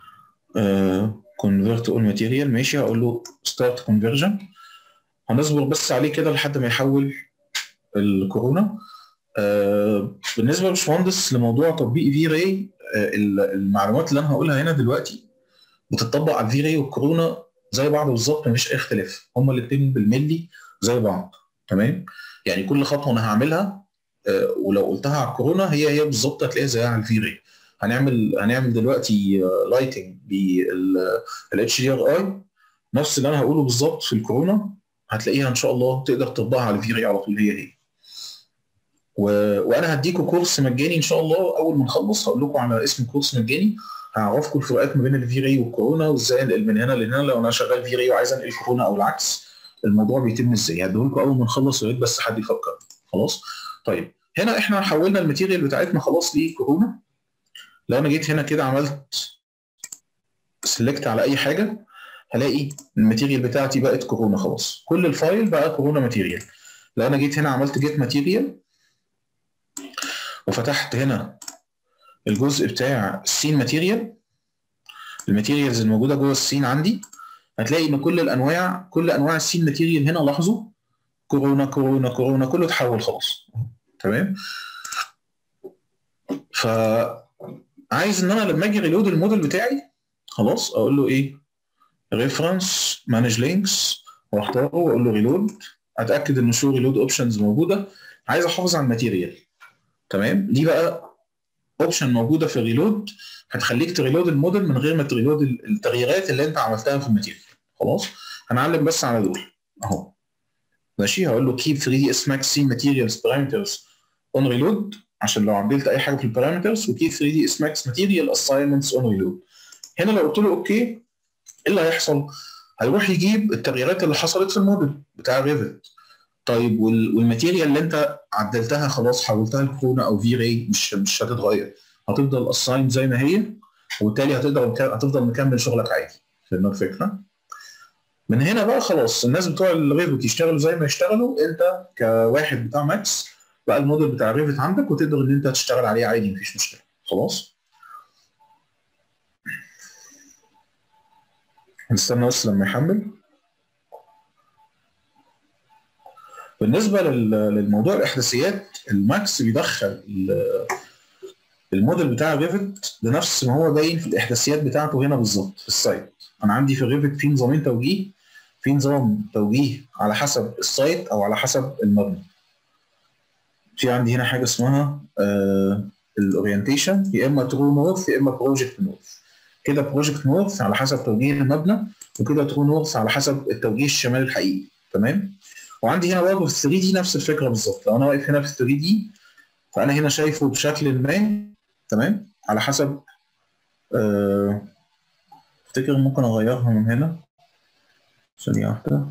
Speaker 2: كونفرت اول ماتيريال ماشي، هقول له ستارت كونفرجن. هنصبر بس عليه كده لحد ما يحول الكورونا. آه بالنسبه لباشمهندس لموضوع تطبيق في راي، آه المعلومات اللي انا هقولها هنا دلوقتي بتطبق على الفي راي والكورونا زي بعض بالظبط، مفيش اي اختلاف، هما الاثنين بالملي زي بعض. تمام، يعني كل خطوه انا هعملها آه ولو قلتها على الكورونا هي هي بالظبط هتلاقيها زيها على الفي راي. هنعمل هنعمل دلوقتي لايتنج بالاتش دي ار اي، نفس اللي انا هقوله بالظبط في الكورونا هتلاقيها ان شاء الله تقدر تطبقها على الفي راي على طول هي هي. و... وانا هديكم كورس مجاني ان شاء الله. اول ما نخلص هقول لكم على اسم كورس مجاني هعرفكم الفروقات ما بين الفي راي والكورونا، وازاي انقل من هنا لهنا لو انا شغال في راي وعايز انقل كورونا او العكس، الموضوع بيتم ازاي. هديه لكم اول ما نخلص، يا ريت بس حد يفكر. خلاص. طيب هنا احنا حولنا الماتيريال بتاعتنا خلاص لكورونا. لو انا جيت هنا كده عملت سيلكت على اي حاجه هلاقي الماتيريال بتاعتي بقت كورونا خلاص، كل الفايل بقى كورونا ماتيريال. لو انا جيت هنا عملت جيت ماتيريال وفتحت هنا الجزء بتاع السين ماتيريال، الماتيريالز الموجوده جوه السين عندي، هتلاقي ان كل الانواع كل انواع السين ماتيريال هنا لاحظوا كورونا كورونا كورونا كله اتحول خلاص. تمام. فعايز ان انا لما اجي ريلود الموديل بتاعي خلاص اقول له ايه؟ ريفرنس مانج لينكس واختاره واقول له ريلود، اتاكد ان شو ريلود اوبشنز موجوده. عايز احافظ على الماتيريال. تمام. دي بقى اوبشن موجوده في الريلود هتخليك تريلود الموديل من غير ما تريلود التغييرات اللي انت عملتها في الماتيريال. خلاص. هنعلم بس على دول اهو. ماشي. هقول له keep ثري دي اس max scene materials parameters on reload عشان لو عدلت اي حاجه في البارامترز، و keep ثري دي اس max material assignments on reload. هنا لو قلت له اوكي ايه اللي هيحصل؟ هيروح يجيب التغييرات اللي حصلت في الموديل بتاع ريفت. طيب والماتيريال اللي انت عدلتها خلاص حولتها لكورونا او في راي مش مش هتتغير، هتفضل اساين زي ما هي، وبالتالي هتقدر هتفضل مكمل شغلك عادي. فاهم الفكره؟ من هنا بقى خلاص الناس بتوع الريفت يشتغلوا زي ما يشتغلوا، انت كواحد بتاع ماكس بقى الموديل بتاع الريفت عندك وتقدر ان انت تشتغل عليه عادي مفيش مشكله. خلاص. هنستنى بس لما يحمل. بالنسبه للموضوع الاحداثيات، الماكس بيدخل الموديل بتاع الريفت بنفس ما هو باين في الاحداثيات بتاعته هنا بالظبط في السايت. انا عندي في الريفت في نظامين توجيه، في نظام توجيه على حسب السايت او على حسب المبنى. في عندي هنا حاجه اسمها آه الاورينتيشن، يا اما ترو نورث يا اما بروجكت نورث. كده بروجكت نورث على حسب توجيه المبنى، وكده ترو نورث على حسب التوجيه الشمالي الحقيقي. تمام. وعندي هنا برضه في ثري دي نفس الفكره بالظبط. لو انا واقف هنا في ثري دي فانا هنا شايفه بشكل ما. تمام. على حسب آه افتكر ممكن اغيرها من هنا ثانيه واحده.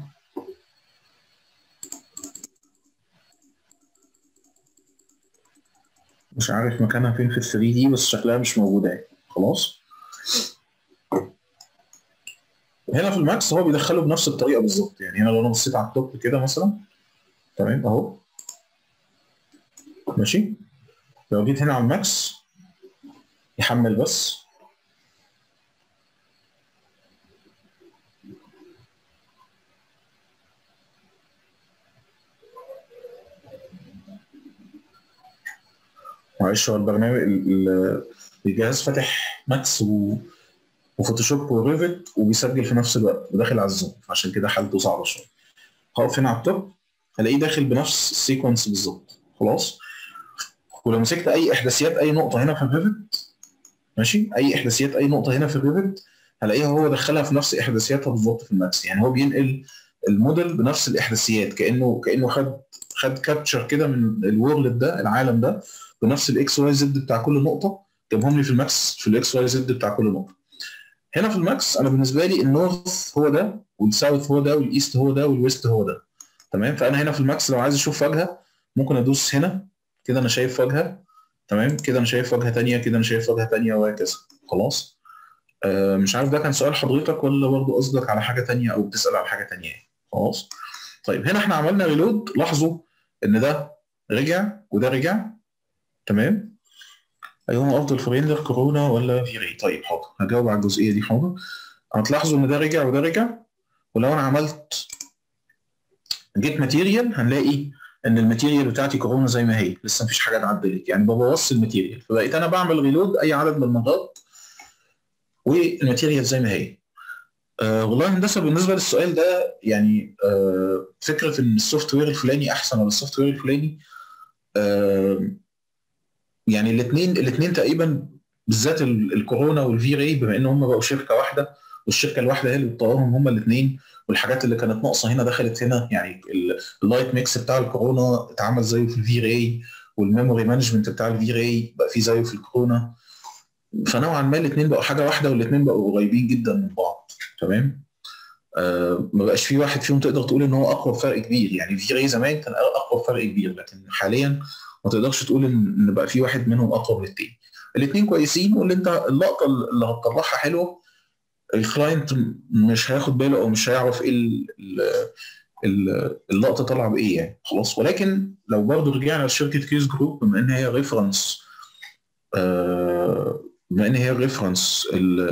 Speaker 2: مش عارف مكانها فين في ال ثري دي بس شكلها مش موجوده يعني. خلاص. هنا في الماكس هو بيدخله بنفس الطريقه بالظبط. يعني هنا لو انا بصيت على التوب كده مثلا، تمام اهو ماشي. لو جيت هنا على الماكس يحمل بس، معلش هو البرنامج الجهاز فاتح ماكس وفوتوشوب وريفت وبيسجل في نفس الوقت وداخل على الزوم، عشان كده حالته صعبه شويه. هقف هنا على التوب هلاقيه داخل بنفس السيكونس بالظبط. خلاص. ولو مسكت اي احداثيات اي نقطه هنا في الريفت، ماشي، اي احداثيات اي نقطه هنا في الريفت هلاقيها هو دخلها في نفس احداثياتها بالظبط في الماكس. يعني هو بينقل الموديل بنفس الاحداثيات، كانه كانه خد خد كابتشر كده من الورلد ده، العالم ده، بنفس الاكس واي زد بتاع كل نقطه، جابهم لي في الماكس في الاكس واي زد بتاع كل نقطه. هنا في الماكس انا بالنسبه لي النورث هو ده، والساوث هو ده، والايست هو ده، والويست هو ده. تمام. فانا هنا في الماكس لو عايز اشوف واجهه ممكن ادوس هنا كده انا شايف واجهه. تمام. كده انا شايف واجهه ثانيه، كده انا شايف واجهه ثانيه، وهكذا. خلاص. آه مش عارف ده كان سؤال حضرتك ولا برضه قصدك على حاجه ثانيه او بتسال على حاجه ثانيه. خلاص. طيب هنا احنا عملنا ريلود، لاحظوا ان ده رجع وده رجع. تمام. ايهما افضل في ريندر، كورونا ولا في راي؟ طيب حاضر هجاوب على الجزئيه دي. حاضر. هتلاحظوا ان ده رجع وده رجع، ولو انا عملت جيت ماتيريال هنلاقي ان الماتيريال بتاعتي كورونا زي ما هي، لسه مفيش حاجه اتعدلت، يعني ببوظ الماتيريال. فبقيت انا بعمل ريلود اي عدد من المرات والماتيريال زي ما هي. أه والله هندسه بالنسبه للسؤال ده يعني أه فكره ان السوفت وير الفلاني احسن ولا السوفت وير الفلاني، أه يعني الاثنين الاثنين تقريبا، بالذات الكورونا والفي راي بما ان هم بقوا شركه واحده، والشركه الواحده هي اللي بتطورهم هم الاثنين، والحاجات اللي كانت ناقصه هنا دخلت هنا. يعني اللايت ميكس بتاع الكورونا اتعمل زيه في الفي راي، والميموري مانجمنت بتاع الفي راي بقى فيه زيه في الكورونا. فنوعا ما الاثنين بقوا حاجه واحده، والاثنين بقوا قريبين جدا من بعض. تمام. آه ما بقاش في واحد فيهم تقدر تقول ان هو اقوى بفرق كبير. يعني في راي زمان كان اقوى بفرق كبير، لكن حاليا ما تقدرش تقول ان ان بقى في واحد منهم اقوى من التاني. الاثنين كويسين، واللي انت اللقطه اللي هتطلعها حلوه الكلاينت مش هياخد باله او مش هيعرف ايه ال- ال- اللقطه طالعه بايه يعني خلاص. ولكن لو برضه رجعنا لشركه كيس جروب، بما ان هي ريفرنس آه بما ان هي ريفرنس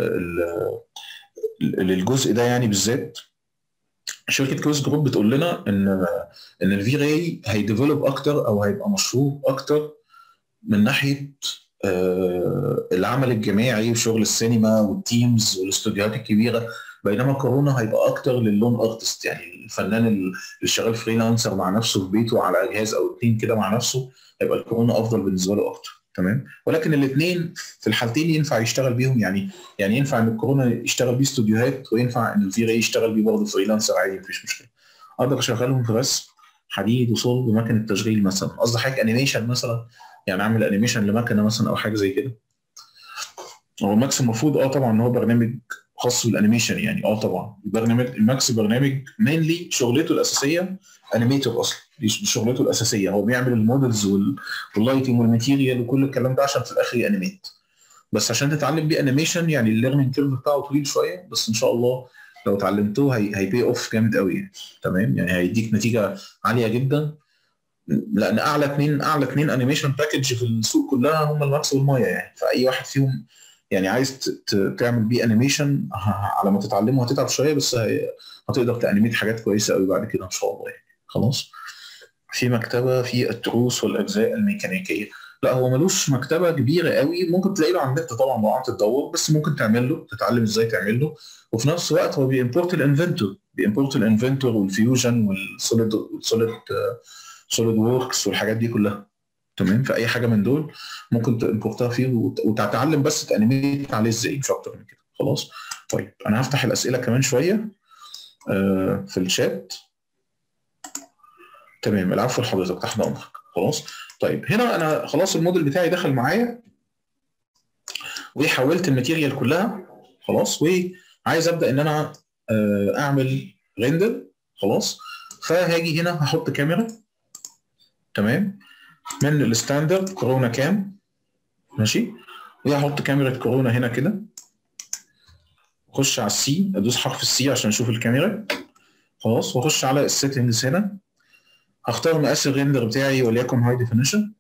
Speaker 2: للجزء ده يعني بالذات، شركه كيس جروب بتقول لنا ان ان الفي راي هيديفلوب اكتر او هيبقى مشهور اكتر من ناحيه آه العمل الجماعي وشغل السينما والتيمز والاستوديوهات الكبيره، بينما كورونا هيبقى اكتر للون ارتست، يعني الفنان اللي شغال فريلانسر مع نفسه في بيته على جهاز او اتنين كده مع نفسه، هيبقى الكورونا افضل بالنسبه له اكتر. تمام. ولكن الاثنين في الحالتين ينفع يشتغل بيهم، يعني يعني ينفع ان الكورونا يشتغل بيه استوديوهات، وينفع ان الفي راي يشتغل بيه برضه فريلانسر عادي مفيش مشكله. اقدر اشغلهم في رسم حديد وصلب ومكنه تشغيل مثلا، قصدي حاجه انيميشن مثلا، يعني اعمل انيميشن لمكنه مثلا او حاجه زي كده. هو الماكس المفروض اه طبعا ان هو برنامج خاص بالانيميشن، يعني اه طبعا البرنامج الماكس برنامج مينلي شغلته الاساسيه انيميتور، اصلا دي شغلته الاساسيه، هو بيعمل المودلز واللايتنج والماتيريال وكل الكلام ده عشان في الاخر يانيميت. بس عشان تتعلم بيه انيميشن يعني الليرنينج كيرف بتاعه طويل شويه، بس ان شاء الله لو اتعلمتوه هي هيبي اوف جامد قوي يعني. تمام، يعني هيديك نتيجه عاليه جدا، لان اعلى اثنين اعلى اثنين انيميشن باكج في السوق كلها هم الماكس والمايا، يعني فاي واحد فيهم يعني عايز تعمل بيه انيميشن على ما تتعلمه هتتعب شويه، بس هتقدر تانيميت حاجات كويسه قوي بعد كده ان شاء الله يعني. خلاص. في مكتبه في التروس والاجزاء الميكانيكيه، لا هو ملوش مكتبه كبيره قوي، ممكن تلاقي له على النت طبعا لو قعدت تدور، بس ممكن تعمل له تتعلم ازاي تعمل له. وفي نفس الوقت هو بيمبورت الانفنتور بيمبورت الانفنتور والفيوجن والسوليد والسوليد سوليد ووركس والحاجات دي كلها. تمام، في اي حاجه من دول ممكن تمبورتها فيه وتتعلم بس تانيميت عليه ازاي، مش اكتر من كده. خلاص. طيب انا هفتح الاسئله كمان شويه آه في الشات. تمام، العفو لحضرتك، تحت امرك. خلاص. طيب هنا انا خلاص الموديل بتاعي دخل معايا وحولت الماتيريال كلها خلاص، وعايز ابدا ان انا آه اعمل ريندر. خلاص. فهاجي هنا هحط كاميرا. تمام، من الستاندرد كورونا كام. ماشي، وهحط كاميرا كورونا هنا كده، اخش على السي، ادوس حرف السي عشان اشوف الكاميرا. خلاص، واخش على السيتنجز هنا، هختار مقاس الريندر بتاعي وليكن هاي ديفينيشن.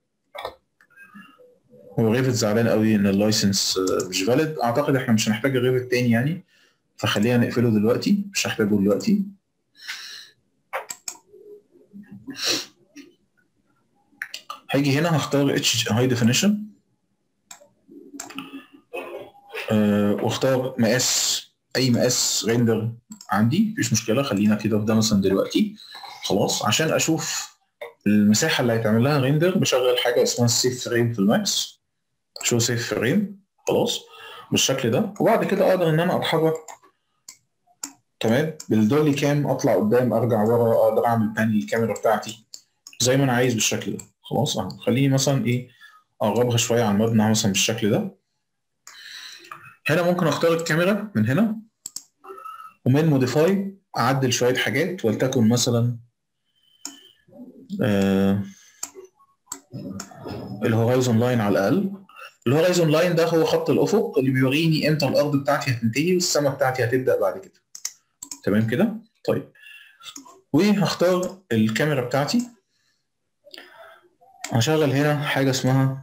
Speaker 2: هو ريفت زعلان قوي ان اللايسنس مش فاليد، اعتقد احنا مش هنحتاج الريفت تاني يعني، فخلينا نقفله دلوقتي، مش هحتاجه دلوقتي. هاجي هنا هختار اتش هاي ديفينيشن واختار مقاس، اي مقاس ريندر عندي مفيش مشكله، خلينا كده في ده مثلا دلوقتي. خلاص، عشان اشوف المساحه اللي هيتعمل لها ريندر بشغل حاجه اسمها السيف فريم في الماكس، شو سيف فريم. خلاص، بالشكل ده، وبعد كده اقدر ان انا اتحرك. تمام، بالدولي كام، اطلع قدام ارجع ورا، اقدر اعمل بان الكاميرا بتاعتي زي ما انا عايز بالشكل ده. خلاص، اهو خليني مثلا ايه اقربها شويه على المبنى مثلا بالشكل ده. هنا ممكن اختار الكاميرا من هنا، ومن موديفاي اعدل شويه حاجات، ولتكن مثلا آه الهورايزون لاين على الاقل. الهورايزون لاين ده هو خط الافق اللي بيوريني امتى الارض بتاعتي هتنتهي والسماء بتاعتي هتبدا بعد كده. تمام كده. طيب، وهختار الكاميرا بتاعتي، هشغل هنا حاجه اسمها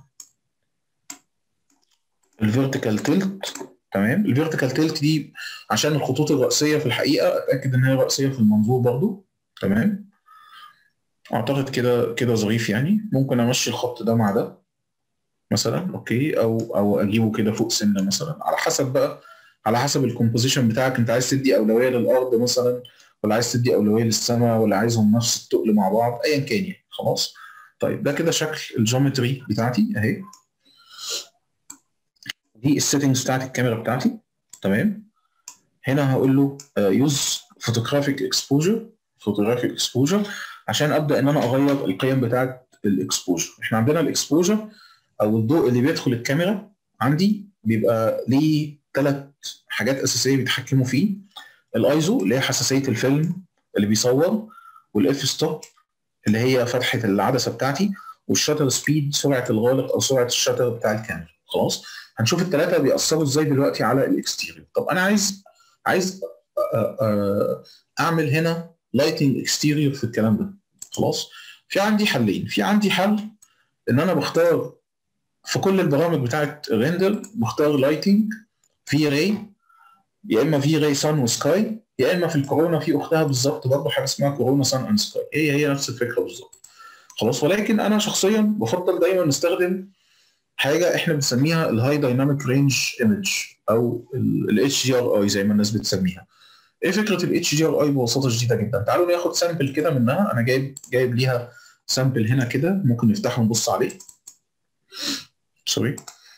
Speaker 2: الفيرتيكال تيلت. تمام، الفيرتيكال تيلت دي عشان الخطوط الرئيسيه في الحقيقه اتاكد ان هي رئيسيه في المنظور برضو. تمام، اعتقد كده كده ظريف يعني. ممكن امشي الخط ده مع ده مثلا، اوكي، او او اجيبه كده فوق سنه مثلا، على حسب بقى، على حسب الكومبوزيشن بتاعك، انت عايز تدي اولويه للارض مثلا، ولا عايز تدي اولويه للسماء، ولا عايزهم نفس التقل مع بعض، ايا كان يعني. خلاص. طيب ده كده شكل الجيومتري بتاعتي اهي، دي السيتنجز بتاعت الكاميرا بتاعتي. تمام، هنا هقول له يوز فوتوغرافيك اكسبوجر فوتوغرافيك اكسبوجر عشان ابدا ان انا اغير القيم بتاعت الاكسبوجر. احنا عندنا الاكسبوجر او الضوء اللي بيدخل الكاميرا عندي بيبقى ليه ثلاث حاجات اساسيه بيتحكموا فيه. الايزو اللي هي حساسيه الفيلم اللي بيصور، والاف ستوب اللي هي فتحه العدسه بتاعتي، والشاتر سبيد سرعه الغالق او سرعه الشاتر بتاع الكاميرا. خلاص هنشوف الثلاثه بيأثروا ازاي دلوقتي على الاكستيريور. طب انا عايز عايز اعمل هنا لايتنج اكستيريور في الكلام ده. خلاص في عندي حلين. في عندي حل ان انا بختار في كل البرامج بتاعت ريندر بختار لايتنج في راي، يا اما في راي سان وسكاي، يا اما في الكورونا في اختها بالظبط برضه حاجه اسمها كورونا سان اند سكاي، هي هي نفس الفكره بالظبط. خلاص ولكن انا شخصيا بفضل دايما نستخدم حاجه احنا بنسميها الهاي دايناميك رينج ايمج او الاتش دي ار اي زي ما الناس بتسميها. ايه فكره الاتش دي ار اي ببساطه شديده جدا؟ تعالوا ناخد سامبل كده منها. انا جايب جايب ليها سامبل هنا كده، ممكن نفتحه ونبص عليه. سوري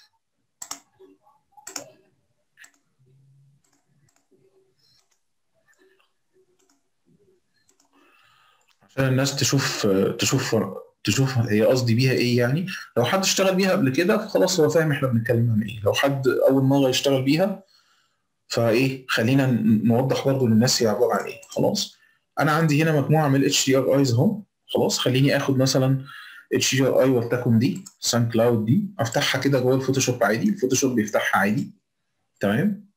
Speaker 2: عشان الناس تشوف تشوف تشوف هي قصدي بيها ايه. يعني لو حد اشتغل بيها قبل كده فخلاص هو فاهم احنا بنتكلم عن ايه، لو حد اول مره يشتغل بيها فايه خلينا نوضح برضه للناس هي عباره عن ايه. خلاص انا عندي هنا مجموعه من الاتش دي ار ايز اهو. خلاص خليني اخد مثلا اتش دي ار اي ولتكن دي سان كلاود دي، افتحها كده جوه الفوتوشوب عادي، الفوتوشوب بيفتحها عادي. تمام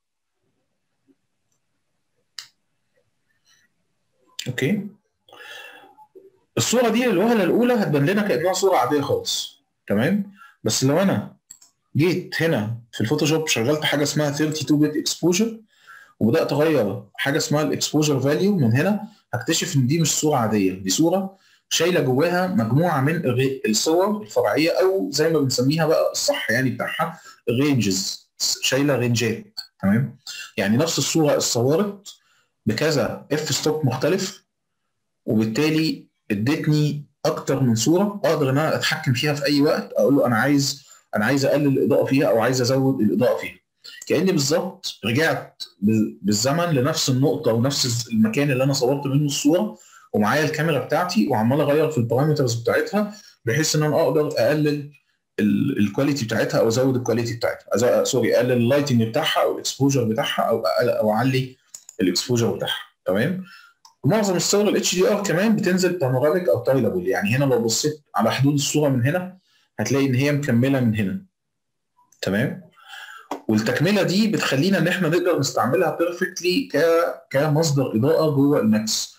Speaker 2: اوكي. الصوره دي الوهله الاولى هتبان لنا كانها صوره عاديه خالص. تمام بس لو انا جيت هنا في الفوتوشوب شغلت حاجه اسمها اتنين وتلاتين بت اكسبوجر وبدات اغير حاجه اسمها الاكسبوجر فاليو، من هنا هكتشف ان دي مش صوره عاديه، دي صوره شايله جواها مجموعه من الصور الفرعيه او زي ما بنسميها بقى الصح يعني بتاعها رينجز، شايله رينجات. تمام يعني نفس الصوره اتصورت بكذا اف ستوب مختلف، وبالتالي ادتني اكتر من صوره اقدر ان انا اتحكم فيها في اي وقت، اقول له انا عايز انا عايز اقلل الاضاءه فيها او عايز ازود الاضاءه فيها. كاني بالظبط رجعت بالزمن لنفس النقطه ونفس المكان اللي انا صورت منه الصوره، ومعايا الكاميرا بتاعتي وعمال اغير في البارامترز بتاعتها بحيث ان انا اقدر اقلل الكواليتي بتاعتها او ازود الكواليتي بتاعتها، سوري اقلل اللايتنج بتاعها او الاكسبوجر بتاعها او او اعلي الاكسبوجر بتاعها. تمام معظم الصور الاتش دي ار كمان بتنزل بانوراميك او تايلابل، يعني هنا لو بصيت على حدود الصوره من هنا هتلاقي ان هي مكمله من هنا. تمام والتكمله دي بتخلينا ان احنا نقدر نستعملها بيرفكتلي ك كمصدر اضاءه جوه الماكس.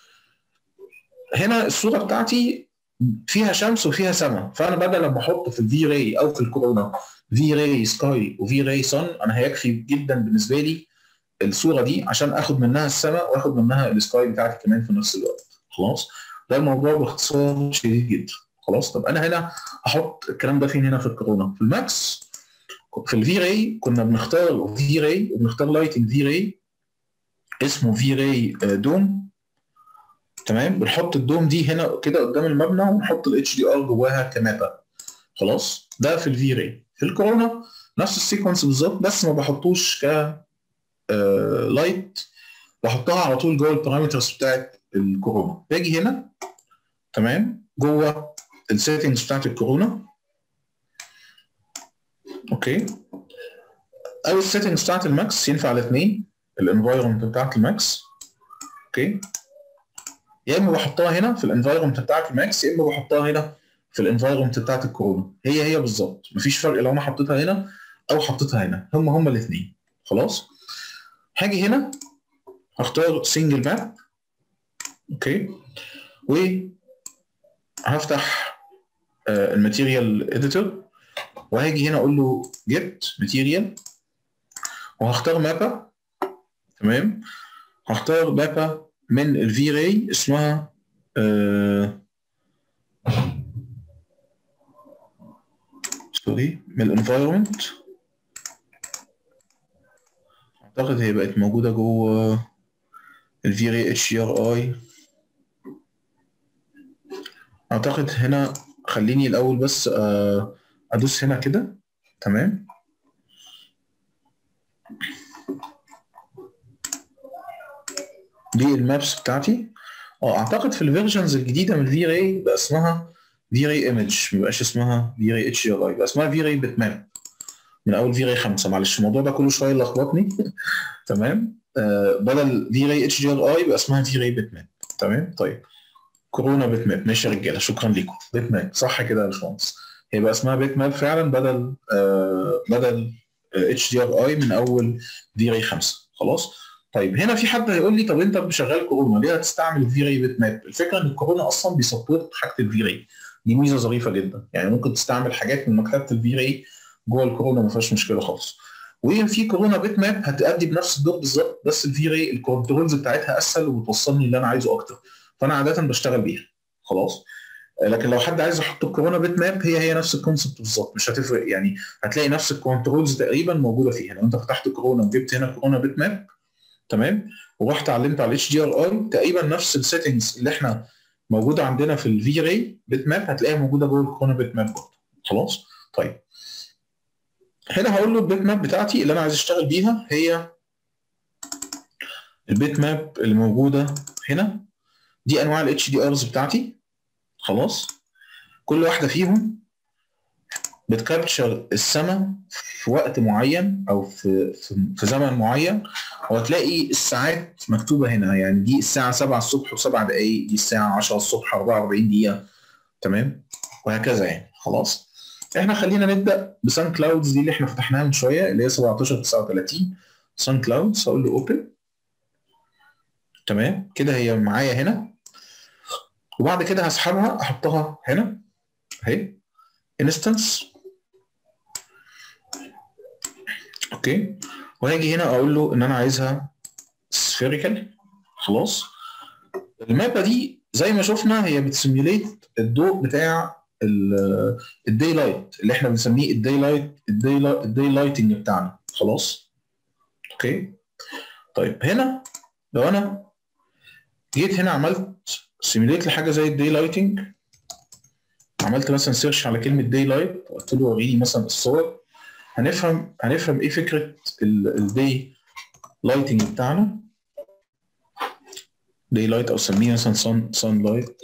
Speaker 2: هنا الصوره بتاعتي فيها شمس وفيها سماء، فانا بدل لما احط في الفي راي او في الكورونا في راي سكاي وفي راي سن، انا هيكفي جدا بالنسبه لي الصوره دي عشان اخد منها السماء واخد منها السكاي بتاعتي كمان في نفس الوقت. خلاص ده الموضوع باختصار شديد جدا. خلاص طب انا هنا احط الكلام ده فين؟ هنا في الكورونا. في الماكس في الفي راي كنا بنختار في راي وبنختار لايتنج في راي اسمه في راي دوم. تمام بنحط الدوم دي هنا كده قدام المبنى ونحط الاتش دي ار جواها كمابا. خلاص ده في الفي راي. في الكورونا نفس السيكونس بالظبط بس ما بحطوش ك آه لايت، بحطها على طول جوه البارامترز بتاعت الكورونا. باجي هنا تمام جوه السيتنجز بتاعت الكورونا اوكي، او السيتنجز بتاعت الماكس ينفع الاثنين، الانفايرمنت بتاعت الماكس اوكي، يا اما بحطها هنا في الانفايرمنت بتاعت الماكس يا اما بحطها هنا في الانفايرمنت بتاعت الكورونا، هي هي بالظبط مفيش فرق لو انا حطيتها هنا او حطيتها هنا، هم هم الاثنين. خلاص هاجي هنا هختار سنجل ماب اوكي، وهفتح آه الماتيريال اديتور وهاجي هنا اقول له جيت ماتيريال وهختار مابا. تمام هختار مابا من الفي راي اسمها آه سوري من الانفايرمنت، اعتقد هي بقت موجوده جوه الفي راي اتش ار اي اعتقد. هنا خليني الاول بس آه ادوس هنا كده. تمام دي المابس بتاعتي. اه اعتقد في الفيرجنز الجديده من الفي راي بقى اسمها في راي ايمج، ما بقاش اسمها في راي اتش ار اي، بقى اسمها في راي بت ماب من اول في راي خمسة. معلش الموضوع ده كل شويه لخبطني. تمام آه بدل في راي اتش دي ار اي يبقى اسمها في راي بيت ماب. تمام. طيب كورونا بيت ماب، ماشي يا رجاله، شكرا لكم. بيت ماب صح كده يا باشمهندس، هيبقى اسمها بيت ماب فعلا بدل آه بدل اتش دي ار اي من اول في راي خمسة. خلاص. طيب هنا في حد هيقول لي طب انت شغال كورونا ليه هتستعمل في راي بيت ماب؟ الفكره ان الكورونا اصلا بيسبورت حاجه الفي راي، دي ميزه ظريفه جدا، يعني ممكن تستعمل حاجات من مكتبه الفي راي جوه الكورونا ما فيهاش مشكله خالص. وفي كورونا بيت ماب هتأدي بنفس الدور بالظبط، بس الفي راي الكنترولز بتاعتها اسهل وبتوصلني اللي انا عايزه اكتر، فانا عاده بشتغل بيها. خلاص. لكن لو حد عايز يحط الكورونا بيت ماب هي هي نفس الكونسبت بالظبط، مش هتفرق، يعني هتلاقي نفس الكنترولز تقريبا موجوده فيها. لو انت فتحت كورونا وجبت هنا كورونا بيت ماب تمام ورحت علمت على الاتش دي ار اي، تقريبا نفس السيتنجز اللي احنا موجوده عندنا في الفي راي بيت ماب هتلاقيها موجوده جوه الكورونا بيت ماب برضه. خلاص. طيب هنا هقول له البيت ماب بتاعتي اللي انا عايز اشتغل بيها هي البيت ماب اللي موجوده هنا، دي انواع الاتش دي ارز بتاعتي. خلاص. كل واحده فيهم بتكابتشر السماء في وقت معين او في في, في زمن معين، وهتلاقي الساعات مكتوبه هنا، يعني دي الساعه سبعة الصبح و7 دقائق، دي الساعه عشرة الصبح أربعة وأربعين دقيقه. تمام. وهكذا يعني. خلاص. احنا خلينا نبدا بسان كلاودز دي اللي احنا فتحناها من شويه اللي هي سبعتاشر تسعة وتلاتين سان كلاودز. هقول له اوبن. تمام كده هي معايا هنا، وبعد كده هسحبها احطها هنا اهي انستنس. اوكي. وهاجي هنا اقول له ان انا عايزها سفيريكال. خلاص. المابه دي زي ما شفنا هي بتسيميوليت الضوء بتاع الداي لايت اللي احنا بنسميه الداي لايت الداي لايت الداي لايتنج بتاعنا. خلاص. اوكي. طيب هنا لو انا جيت هنا عملت سيميوليت لحاجه زي الداي لايتنج، عملت مثلا سيرش على كلمه داي لايت وقلت له وريني مثلا الصور، هنفهم هنفهم ايه فكره الداي لايتنج بتاعنا. داي لايت او سميه مثلا صن صن لايت.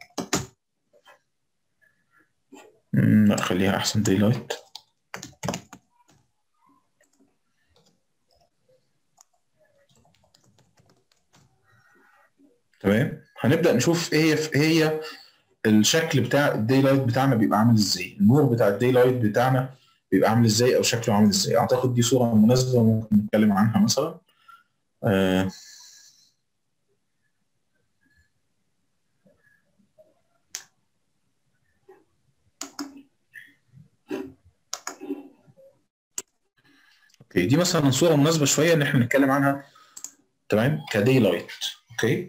Speaker 2: لا خليها احسن داي لايت. تمام. هنبدا نشوف ايه هي ايه هي الشكل بتاع الداي لايت بتاعنا بيبقى عامل ازاي، النور بتاع الداي لايت بتاعنا بيبقى عامل ازاي او شكله عامل ازاي. اعتقد دي صوره مناسبه ممكن نتكلم عنها مثلا. آه اوكي دي مثلا صوره مناسبه شويه ان احنا نتكلم عنها. تمام كداي لايت. اوكي.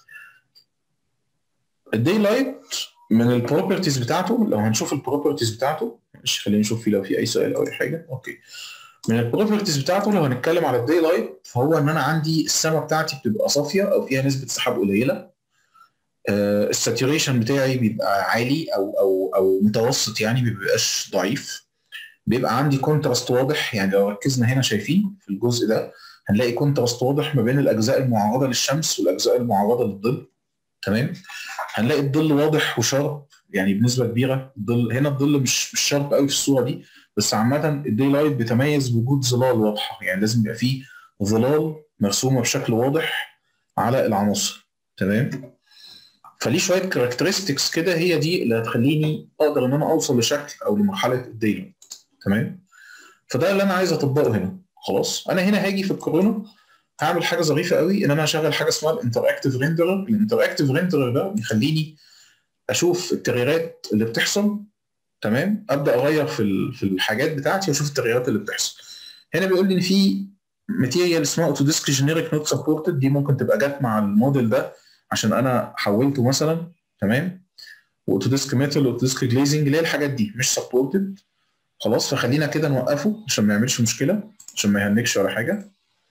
Speaker 2: الداي لايت من البروبرتيز بتاعته، لو هنشوف البروبرتيز بتاعته مش خلينا نشوف فيه لو في اي سؤال او اي حاجه. اوكي. من البروبرتيز بتاعته لو هنتكلم على الداي لايت فهو ان انا عندي السماء بتاعتي بتبقى صافيه او فيها نسبه سحاب قليله. آه الساتوريشن بتاعي بيبقى عالي او او او متوسط، يعني ما بيبقاش ضعيف. بيبقى عندي كونتراست واضح، يعني لو ركزنا هنا شايفين في الجزء ده هنلاقي كونتراست واضح ما بين الاجزاء المعرضه للشمس والاجزاء المعرضه للظل. تمام. هنلاقي الظل واضح وشارب يعني بنسبه كبيره. الظل هنا الظل مش مش شارب قوي في الصوره دي، بس عامه الداي لايت بيتميز بوجود ظلال واضحه، يعني لازم يبقى فيه ظلال مرسومه بشكل واضح على العناصر. تمام. فليه شويه كاركترستكس كده هي دي اللي هتخليني اقدر ان انا اوصل لشكل او لمرحله الداي لايت. تمام. فده اللي انا عايز اطبقه هنا. خلاص. انا هنا هاجي في الكورونا هعمل حاجه ظريفه قوي ان انا هشغل حاجه اسمها الانتراكتيف ريندرر. الانتراكتيف ريندرر ده بيخليني اشوف التغييرات اللي بتحصل. تمام. ابدا اغير في في الحاجات بتاعتي واشوف التغييرات اللي بتحصل. هنا بيقول لي ان في ماتيريال اسمها اوتوديسك جينيريك نوت سبورتد، دي ممكن تبقى جت مع الموديل ده عشان انا حولته مثلا. تمام. واوتوديسك ميتال واوتوديسك جليزنج اللي هي الحاجات دي مش سبورتد. خلاص. فخلينا كده نوقفه عشان ما يعملش مشكله، عشان ما يهنكش ولا حاجه.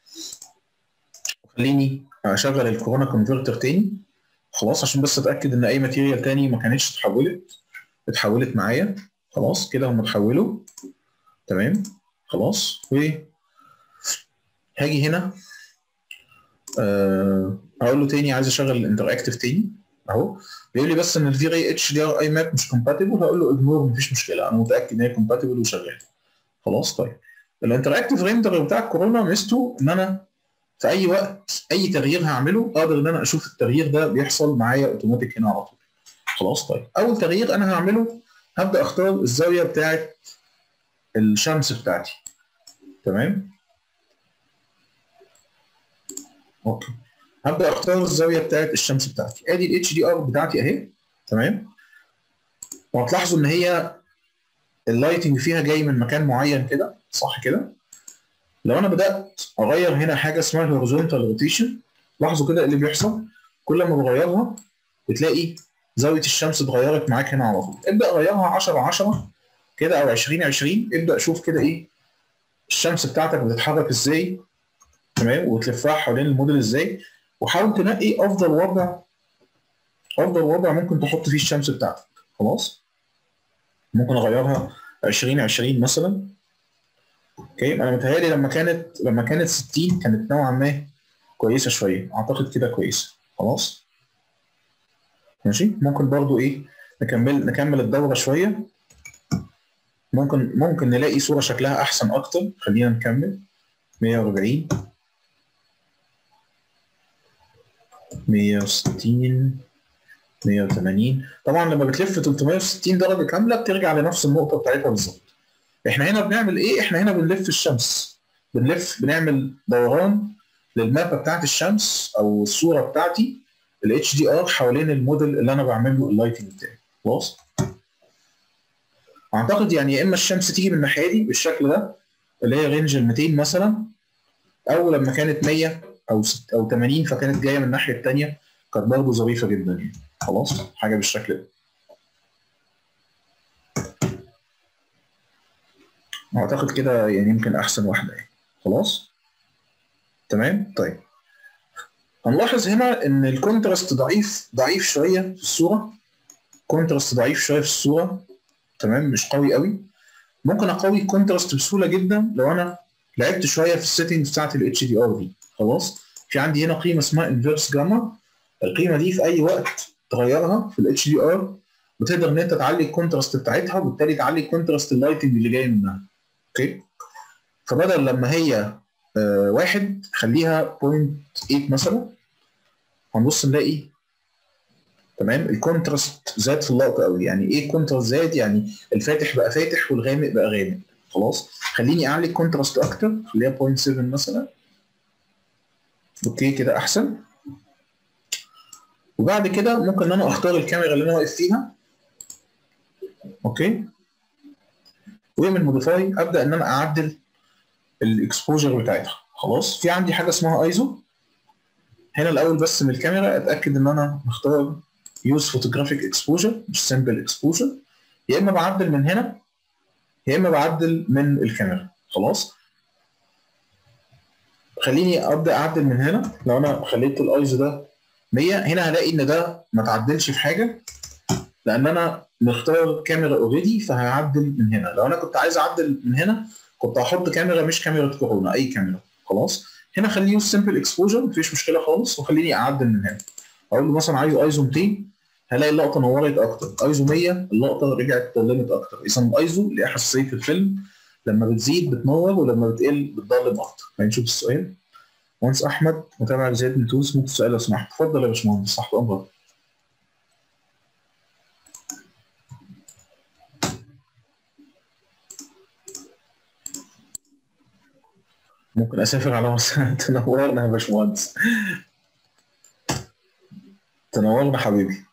Speaker 2: خليني اشغل الكورونا كونفرتر تاني. خلاص. عشان بس اتاكد ان اي ماتيريال تاني ما كانتش اتحولت اتحولت معايا. خلاص كده هم اتحولوا. تمام. خلاص. و هاجي هنا أه هقول له تاني عايز اشغل الانتراكتيف تاني اهو. بيقول لي بس ان الفي راي اتش دي ار اي ماب مش كومباتبل. هقول له اجنور مفيش مشكله، انا متاكد ان هي كومباتبل وشغال. خلاص. طيب الانتراكتيف ريندر بتاع الكورونا ميزته ان انا في اي وقت اي تغيير هعمله اقدر ان انا اشوف التغيير ده بيحصل معايا اوتوماتيك هنا على طول. خلاص طيب اول تغيير انا هعمله هبدا اختار الزاويه بتاعه الشمس بتاعتي. تمام؟ اوكي. هبدا اختار الزاويه بتاعه الشمس بتاعتي. ادي الاتش دي ار بتاعتي اهي. تمام؟ وهتلاحظوا ان هي اللايتنج فيها جاي من مكان معين كده، صح كده؟ لو انا بدات اغير هنا حاجه اسمها الهوريزونتال روتيشن، لاحظوا كده اللي بيحصل كل ما بغيرها بتلاقي زاويه الشمس اتغيرت معاك هنا على طول. ابدا غيرها عشرة عشرة كده او عشرين عشرين، ابدا شوف كده ايه الشمس بتاعتك بتتحرك ازاي. تمام؟ وتلفها حوالين الموديل ازاي، وحاول تنقي افضل وضع افضل وضع ممكن تحط فيه الشمس بتاعتك. خلاص؟ ممكن اغيرها عشرين عشرين مثلا. اوكي؟ انا متهيألي لما كانت لما كانت ستين كانت نوعا ما كويسه شويه، اعتقد كده كويسه. خلاص؟ ماشي؟ ممكن برضو ايه نكمل نكمل الدوره شويه، ممكن ممكن نلاقي صوره شكلها احسن اكتر. خلينا نكمل. مية وأربعين مية وستين مية وتمانين. طبعا لما بتلف تلتمية وستين درجه كامله بترجع لنفس النقطه بتاعتها بالظبط. احنا هنا بنعمل ايه؟ احنا هنا بنلف الشمس، بنلف بنعمل دوران للمابه بتاعت الشمس او الصوره بتاعتي الاتش دي ار حوالين الموديل اللي انا بعمل له اللايتنج بتاعي. خلاص؟ اعتقد يعني يا اما الشمس تيجي من الناحيه دي بالشكل ده اللي هي رينج ال ميتين مثلا، او لما كانت مية او او تمانين فكانت جايه من الناحيه الثانيه، كانت برضه ظريفه جدا يعني. خلاص؟ حاجه بالشكل ده. اعتقد كده يعني يمكن احسن واحده يعني. خلاص؟ تمام؟ طيب هنلاحظ هنا ان الكونتراست ضعيف ضعيف شويه في الصوره. كونتراست ضعيف شويه في الصوره. تمام؟ مش قوي قوي. ممكن اقوي الكونتراست بسهوله جدا لو انا لعبت شويه في السيتنجز بتاعت الاتش دي ار دي. خلاص؟ في عندي هنا قيمه اسمها انفيرس جاما. القيمه دي في اي وقت تغيرها في الاتش دي ار بتقدر ان انت تعلي الكونتراست بتاعتها، وبالتالي تعلي الكونتراست اللايتنج اللي جاي منها. اوكي؟ فبدل لما هي آه واحد خليها صفر فاصلة تمانية مثلا. هنبص نلاقي تمام الكونتراست زاد في اللقطه قوي. يعني ايه كونتراست زاد؟ يعني الفاتح بقى فاتح والغامق بقى غامق. خلاص؟ خليني اعلي الكونتراست اكتر، خليها صفر فاصلة سبعة مثلا. اوكي كده احسن. وبعد كده ممكن ان انا اختار الكاميرا اللي انا واقف فيها. اوكي؟ ومن موديفاي ابدا ان انا اعدل الاكسبوجر بتاعتها. خلاص؟ في عندي حاجه اسمها ايزو. هنا الاول بس من الكاميرا اتاكد ان انا مختار يوز فوتوجرافيك اكسبوجر مش سمبل اكسبوجر. يا اما بعدل من هنا يا اما بعدل من الكاميرا. خلاص؟ خليني ابدا اعدل من هنا. لو انا خليت الايزو ده مية هنا هلاقي ان ده ما تعدلش في حاجه لان انا مختار كاميرا اوريدي، فهعدل من هنا. لو انا كنت عايز اعدل من هنا كنت هحط كاميرا مش كاميرا كورونا، اي كاميرا. خلاص؟ هنا خليه يوز سمبل اكسبوجر مفيش مشكله خالص، وخليني اعدل من هنا. اقول له مثلا عايز ايزو ميتين هلاقي اللقطه نورت اكتر، ايزو مية اللقطه رجعت ضلمت اكتر. اذا الايزو ليها حساسيه في الفيلم، لما بتزيد بتنور ولما بتقل بتضلم اكتر. هنشوف السؤال. مهندس احمد متابع لزياد من تونس، ممكن السؤال لو سمحت. اتفضل يا باشمهندس تحت امرك. ممكن اسافر على مصر. تنورنا يا باشمهندس. تنورنا حبيبي.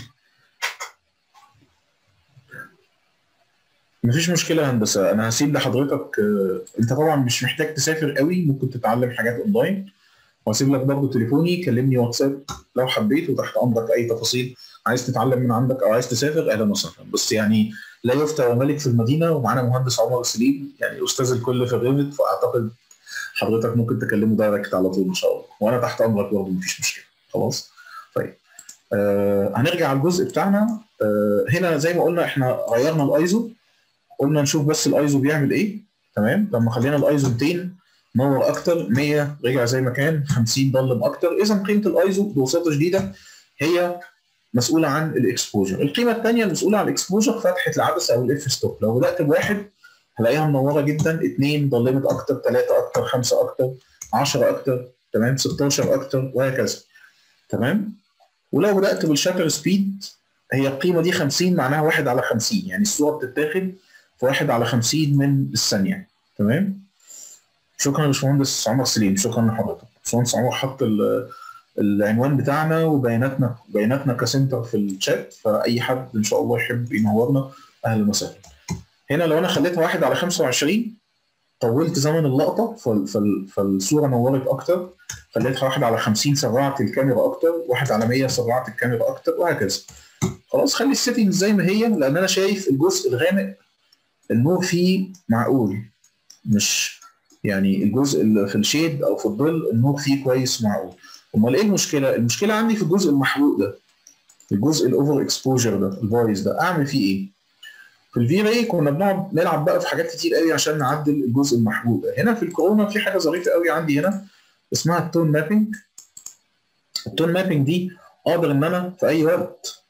Speaker 2: مفيش مشكله يا هندسه، انا هسيب لحضرتك. انت طبعا مش محتاج تسافر قوي، ممكن تتعلم حاجات اونلاين، وهسيب لك برضه تليفوني كلمني واتساب لو حبيت، وتحت امرك اي تفاصيل عايز تتعلم من عندك او عايز تسافر اهلا وسهلا. بس يعني لا يفتى ملك في المدينه، ومعانا مهندس عمر سليم يعني استاذ الكل في الريفت، فاعتقد حضرتك ممكن تكلمه دايركت على طول ان شاء الله، وانا تحت امرك برضه مفيش مشكله. خلاص؟ طيب آه هنرجع على الجزء بتاعنا. آه هنا زي ما قلنا احنا غيرنا الايزو، قلنا نشوف بس الايزو بيعمل ايه. تمام؟ لما خلينا الايزو ميتين نور اكتر، مية رجع زي ما كان، خمسين ضلم اكتر. اذا قيمه الايزو ببساطه شديده هي مسؤوله عن الاكسبوجر. القيمه الثانيه المسؤوله عن الاكسبوجر فتحه العدسه او الاف ستوب. لو بدات بواحد هلاقيها منوره جدا، اثنين ضلمت اكتر، ثلاثه اكتر، خمسه اكتر، عشرة اكتر. تمام، ستاشر اكتر وهكذا. تمام. ولو بدات بالشاتر سبيد، هي القيمه دي خمسين، معناها واحد على خمسين، يعني الصوره بتتاخد في واحد على خمسين من الثانيه. تمام. شكرا يا باشمهندس عمر سليم، شكرا لحضرتك. باشمهندس عمر حط العنوان بتاعنا وبياناتنا بياناتنا كسنتر في الشات، فاي حد ان شاء الله يحب ينورنا اهلا وسهلا. هنا لو انا خليتها واحد على خمسة وعشرين، طولت زمن اللقطه فال فال فالصوره نورت اكتر. خليتها واحد على خمسين، سرعت الكاميرا اكتر. واحد على مية، سرعت الكاميرا اكتر، وهكذا. خلاص، خلي السيتنج زي ما هي، لان انا شايف الجزء الغامق النور فيه معقول، مش يعني الجزء اللي في الشيد او في الظل النور فيه كويس معقول. امال ايه المشكله؟ المشكله عندي في الجزء المحروق ده، الجزء الاوفر اكسبوجر ده، الفويس ده، اعمل فيه ايه؟ في الفي راي كنا بنقعد نلعب بقى في حاجات كتير قوي عشان نعدل الجزء المحروق ده. هنا في الكورونا في حاجه ظريفه قوي عندي هنا اسمها التون مابينج. التون مابينج دي اقدر ان انا في اي وقت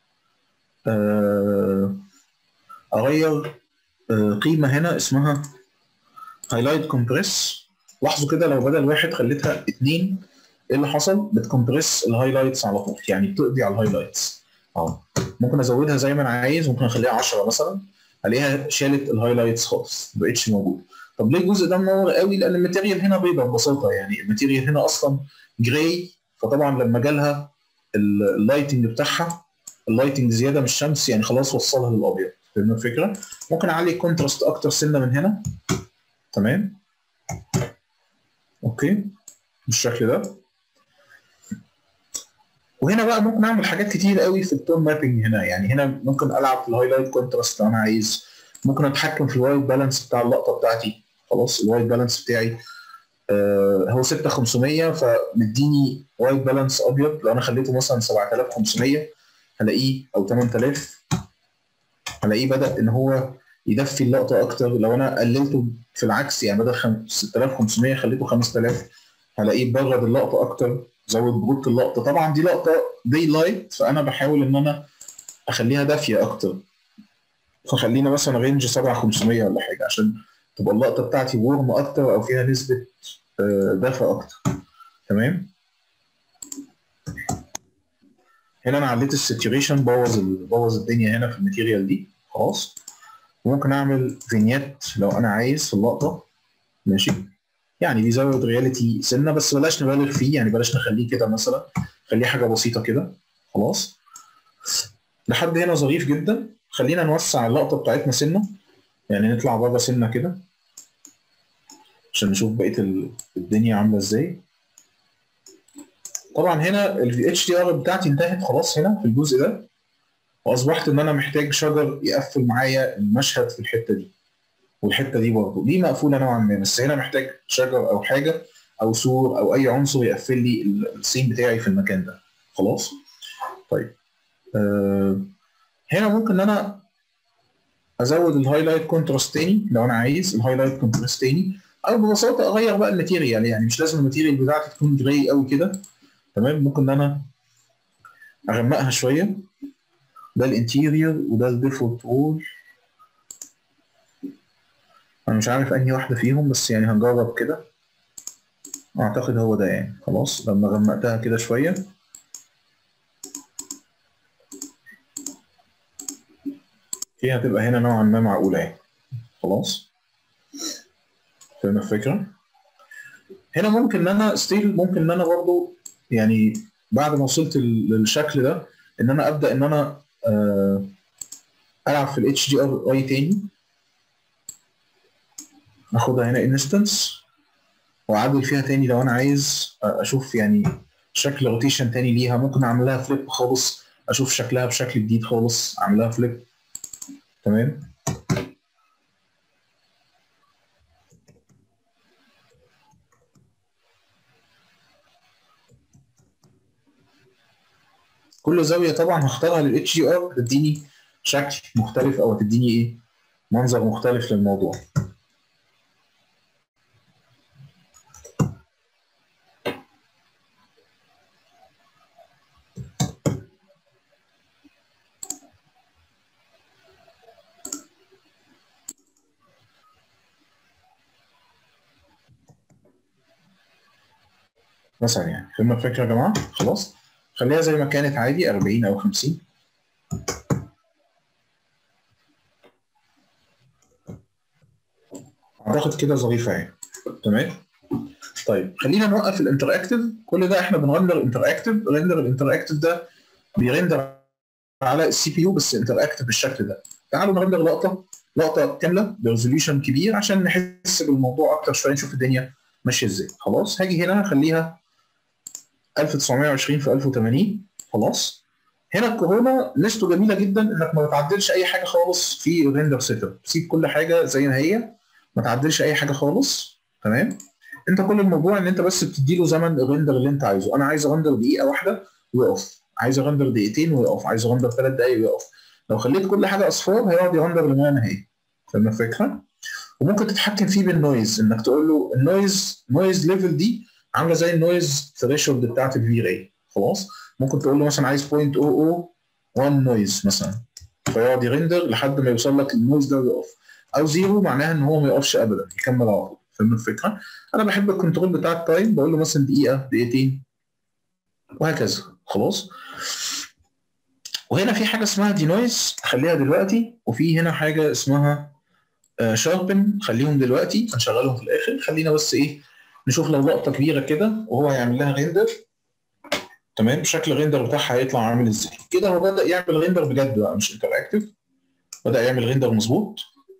Speaker 2: اغير قيمه هنا اسمها هايلايت كومبريس. لاحظوا كده، لو بدل واحد خليتها اتنين، ايه اللي حصل؟ بتكمبريس الهايلايتس على طول، يعني بتقضي على الهايلايتس. اه ممكن ازودها زي ما انا عايز، ممكن اخليها عشرة مثلا، الاقيها شالت الهايلايتس خالص، ما بقتش موجوده. طب ليه الجزء ده منور قوي؟ لان الماتيريال هنا بيضاء ببساطه، يعني الماتيريال هنا اصلا جراي، فطبعا لما جالها اللايتنج بتاعها، اللايتنج زياده من الشمس، يعني خلاص وصلها للابيض. فاهم الفكره؟ ممكن اعلي الكونتراست اكتر سنه من هنا. تمام. اوكي بالشكل ده. وهنا بقى ممكن اعمل حاجات كتير قوي في التون مابينج هنا، يعني هنا ممكن العب في الهايلايت كونتراست لو انا عايز. ممكن اتحكم في الوايت بالانس بتاع اللقطه بتاعتي. خلاص، الوايت بالانس بتاعي آه هو ستة آلاف وخمسمية، فمديني وايت بالانس ابيض. لو انا خليته مثلا سبعة آلاف وخمسمية هلاقيه، او ثمانية آلاف، هلاقيه بدا ان هو يدفي اللقطه اكتر. لو انا قللته في العكس، يعني بدل ستة آلاف وخمسمية خليته خمسة آلاف، هلاقيه برد اللقطه اكتر، زود برودة اللقطه. طبعا دي لقطه دي لايت، فانا بحاول ان انا اخليها دافيه اكتر، فخلينا مثلا رينج سبعة آلاف وخمسمية ولا حاجه، عشان تبقى اللقطه بتاعتي وورم اكتر، او فيها نسبه دفى اكتر. تمام. هنا انا عليت الساتوريشن، بوظ بوظ الدنيا هنا في الماتيريال دي. خلاص. ممكن اعمل فينيات لو انا عايز في اللقطه. ماشي، يعني بيزود رياليتي سنه، بس بلاش نبالغ فيه، يعني بلاش نخليه كده مثلا، خليه حاجه بسيطه كده. خلاص. لحد هنا ظريف جدا. خلينا نوسع اللقطه بتاعتنا سنه، يعني نطلع بره سنه كده عشان نشوف بقيه الدنيا عامله ازاي. طبعا هنا ال اتش دي ار بتاعتي انتهت خلاص هنا في الجزء ده، واصبحت ان انا محتاج شجر يقفل معايا المشهد في الحته دي، والحته دي برضه دي مقفوله نوعا ما، بس هنا محتاج شجر او حاجه او سور او اي عنصر يقفل لي السين بتاعي في المكان ده. خلاص. طيب أه هنا ممكن ان انا ازود الهايلايت كونتراست تاني لو انا عايز الهايلايت كونتراست تاني، او ببساطه اغير بقى الماتيريال، يعني مش لازم الماتيريال بتاعتي تكون جراي قوي كده. تمام. ممكن ان انا اغمقها شويه. ده الانتيريور وده الديفولت وول. انا مش عارف انهي واحده فيهم، بس يعني هنجرب كده. اعتقد هو ده يعني. خلاص، لما غمقتها كده شويه هي هتبقى هنا نوعا ما معقوله يعني. خلاص. فاهم الفكره؟ هنا ممكن ان انا ستيل، ممكن ان انا برضه يعني بعد ما وصلت للشكل ده، ان انا ابدا ان انا آه العب في الاتش دي ار اي تاني. اخدها هنا انستنس واعدل فيها تاني لو انا عايز اشوف يعني شكل روتيشن تاني ليها. ممكن اعملها فليب خالص، اشوف شكلها بشكل جديد خالص، اعملها فليب. تمام. كل زاويه طبعا هختارها للاتش دي ار تديني شكل مختلف، او تديني ايه، منظر مختلف للموضوع. مثلا يعني. فهمنا الفكره يا جماعه؟ خلاص خليها زي ما كانت عادي أربعين او خمسين. اعتقد كده ظريفه يعني. تمام. طيب خلينا نوقف الانتراكتيف. كل ده احنا بنرندر انتراكتيف. رندر الانتراكتيف ده بيرندر على السي بي يو بس انتراكتيف بالشكل ده. تعالوا نرندر لقطه لقطه كامله بريزوليوشن كبير عشان نحس بالموضوع اكتر شويه، نشوف الدنيا ماشيه ازاي. خلاص هاجي هنا هخليها ألف وتسعمية وعشرين في ألف وثمانين. خلاص هنا الكورونا ميزته جميله جدا انك ما بتعدلش اي حاجه خالص في الريندر سيت اب. سيب كل حاجه زي ما هي، ما تعدلش اي حاجه خالص. تمام. انت كل الموضوع ان انت بس بتدي له زمن الريندر اللي انت عايزه. انا عايز ارندر دقيقه واحده ويقف، عايز ارندر دقيقتين ويقف، عايز ارندر ثلاث دقائق ويقف. لو خليت كل حاجه اصفار هيقعد يرندر لما نهائي. فاهم الفكره؟ وممكن تتحكم فيه بالنويز، انك تقول له النويز نويز ليفل دي عامله زي النويز ثريشولد بتاعت الفي راي. خلاص ممكن تقول له مثلا عايز صفر فاصلة صفر صفر واحد نويز مثلا، فيقعد يرندر لحد ما يوصل لك النويز ده ويقف. او زيرو معناها ان هو ما يقفش ابدا، يكمل على طول. فاهم الفكره؟ انا بحب الكنترول بتاع التايم، بقول له مثلا دقيقه دقيقتين وهكذا. خلاص. وهنا في حاجه اسمها دي نويز خليها دلوقتي، وفي هنا حاجه اسمها شاربن خليهم دلوقتي، هنشغلهم في الاخر. خلينا بس ايه نشوف لو لقطه كبيره كده وهو هيعمل لها ريندر. تمام. شكل الريندر بتاعها هيطلع عامل ازاي كده. هو بدا يعمل ريندر بجد بقى مش انتراكتيف، بدا يعمل ريندر مظبوط.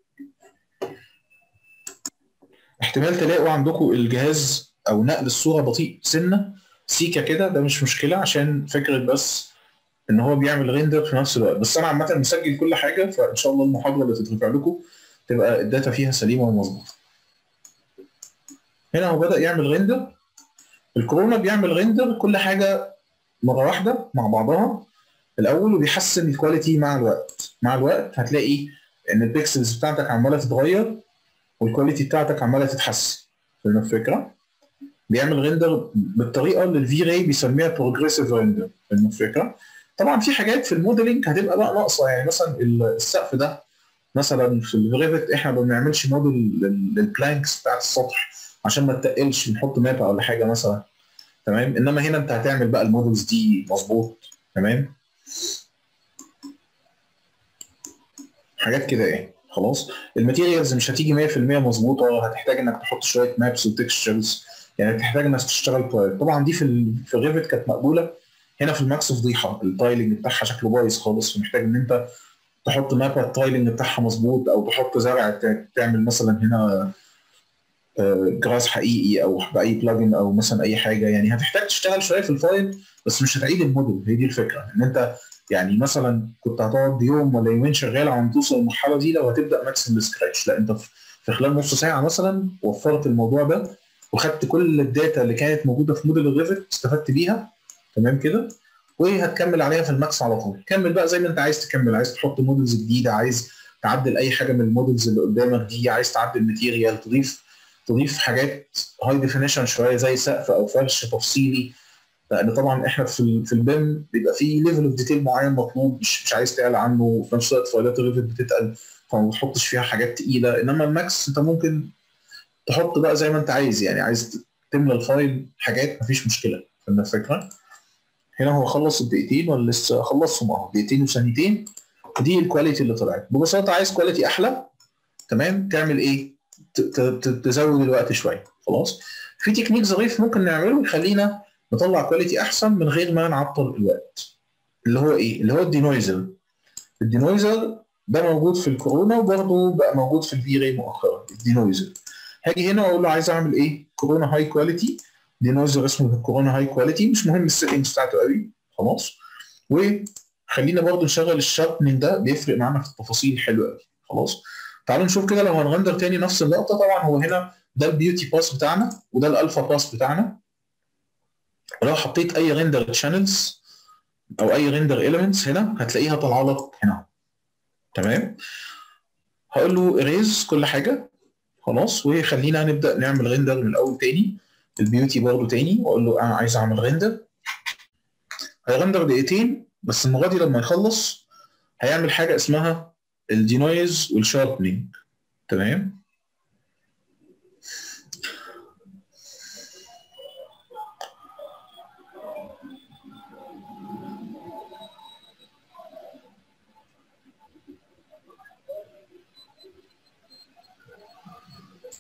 Speaker 2: احتمال تلاقوا عندكم الجهاز او نقل الصوره بطيء سنه سيكه كده، ده مش مشكله عشان فكره بس ان هو بيعمل ريندر في نفس الوقت. بس انا عامه مسجل كل حاجه، فان شاء الله المحاضره اللي تترفع لكم تبقى الداتا فيها سليمه ومظبوطه. هنا هو بدا يعمل ريندر. الكورونا بيعمل ريندر كل حاجه مره واحده مع بعضها الاول، وبيحسن الكواليتي مع الوقت. مع الوقت هتلاقي ان البيكسلز بتاعتك عماله تتغير والكواليتي بتاعتك عماله تتحسن. فاهم الفكره؟ بيعمل ريندر بالطريقه اللي الفي راي بيسميها بروجريسيف ريندر. فاهم الفكره؟ طبعا في حاجات في الموديلنج هتبقى بقى ناقصه، يعني مثلا السقف ده مثلا في الريفت احنا ما بنعملش موديل للبلانكس بتاعت السطح عشان ما تقلش، بنحط مابا ولا حاجه مثلا. تمام. انما هنا انت هتعمل بقى المودلز دي مظبوط. تمام. حاجات كده ايه. خلاص. الماتيريالز مش هتيجي مية في المية مظبوطه، هتحتاج انك تحط شويه مابس وتكستشرز، يعني تحتاج انك تشتغل كويس. طبعا دي في ال في الريفت كانت مقبوله. هنا في الماكس فضيحه، التايلنج بتاعها شكله بايظ خالص، فمحتاج ان انت تحط مابا التايلنج بتاعها مظبوط، او تحط زرع تعمل مثلا هنا جراس حقيقي او باي بلجن او مثلا اي حاجه. يعني هتحتاج تشتغل شويه في الفايل بس مش هتعيد الموديل. هي دي الفكره، ان انت يعني مثلا كنت هتقعد يوم ولا يومين شغال عم توصل للمرحله دي لو هتبدا ماكس من سكراتش. لا، انت في خلال نص ساعه مثلا وفرت الموضوع ده وخدت كل الداتا اللي كانت موجوده في موديل الريفت استفدت بيها. تمام كده. وهتكمل عليها في الماكس على طول. كمل بقى زي ما انت عايز تكمل، عايز تحط موديلز جديده، عايز تعدل اي حاجه من الموديلز اللي قدامك دي، عايز تعدل ماتيريال، تضيف تضيف حاجات هاي ديفينيشن شويه زي سقف او فرش تفصيلي. لان طبعا احنا في في البيم بيبقى في ليفل اوف ديتيل معين مطلوب، مش مش عايز تعلى عنه، وفي نفس الوقت فايلات الريفت بتتقل فما بتحطش فيها حاجات تقيله. انما الماكس انت ممكن تحط بقى زي ما انت عايز، يعني عايز تملى الفايل حاجات مفيش مشكله. فاهم الفكره؟ هنا هو خلص الدقيقتين ولا لسه؟ خلصهم اهو، دقيقتين وثانيتين. ودي الكواليتي اللي طلعت. ببساطه عايز كواليتي احلى. تمام. تعمل ايه؟ تزود الوقت شويه. خلاص. في تكنيك ظريف ممكن نعمله يخلينا نطلع كواليتي احسن من غير ما نعطل الوقت، اللي هو ايه؟ اللي هو الدينويزر. الدينويزر ده موجود في الكورونا وبرضه بقى موجود في الفي راي مؤخرا. الدينويزر هاجي هنا واقول له عايز اعمل ايه؟ كورونا هاي كواليتي. دينويزر اسمه كورونا هاي كواليتي، مش مهم السيتنجز بتاعته قوي. خلاص. وخلينا برضه نشغل الشاربنينج، ده بيفرق معانا في التفاصيل حلوه قوي. خلاص. تعالوا نشوف كده لو هنرندر تاني نفس اللقطه. طبعا هو هنا ده البيوتي باس بتاعنا وده الالفا باس بتاعنا. ولو حطيت اي ريندر تشانلز او اي ريندر اليمنتس هنا هتلاقيها طالعه لك هنا. تمام. هقول له اريز كل حاجه. خلاص. وخلينا نبدا نعمل ريندر من الاول تاني. البيوتي برضه تاني واقول له انا عايز اعمل ريندر. هيرندر دقيقتين بس المره دي لما يخلص هيعمل حاجه اسمها الدينويز والشاربنينج. تمام.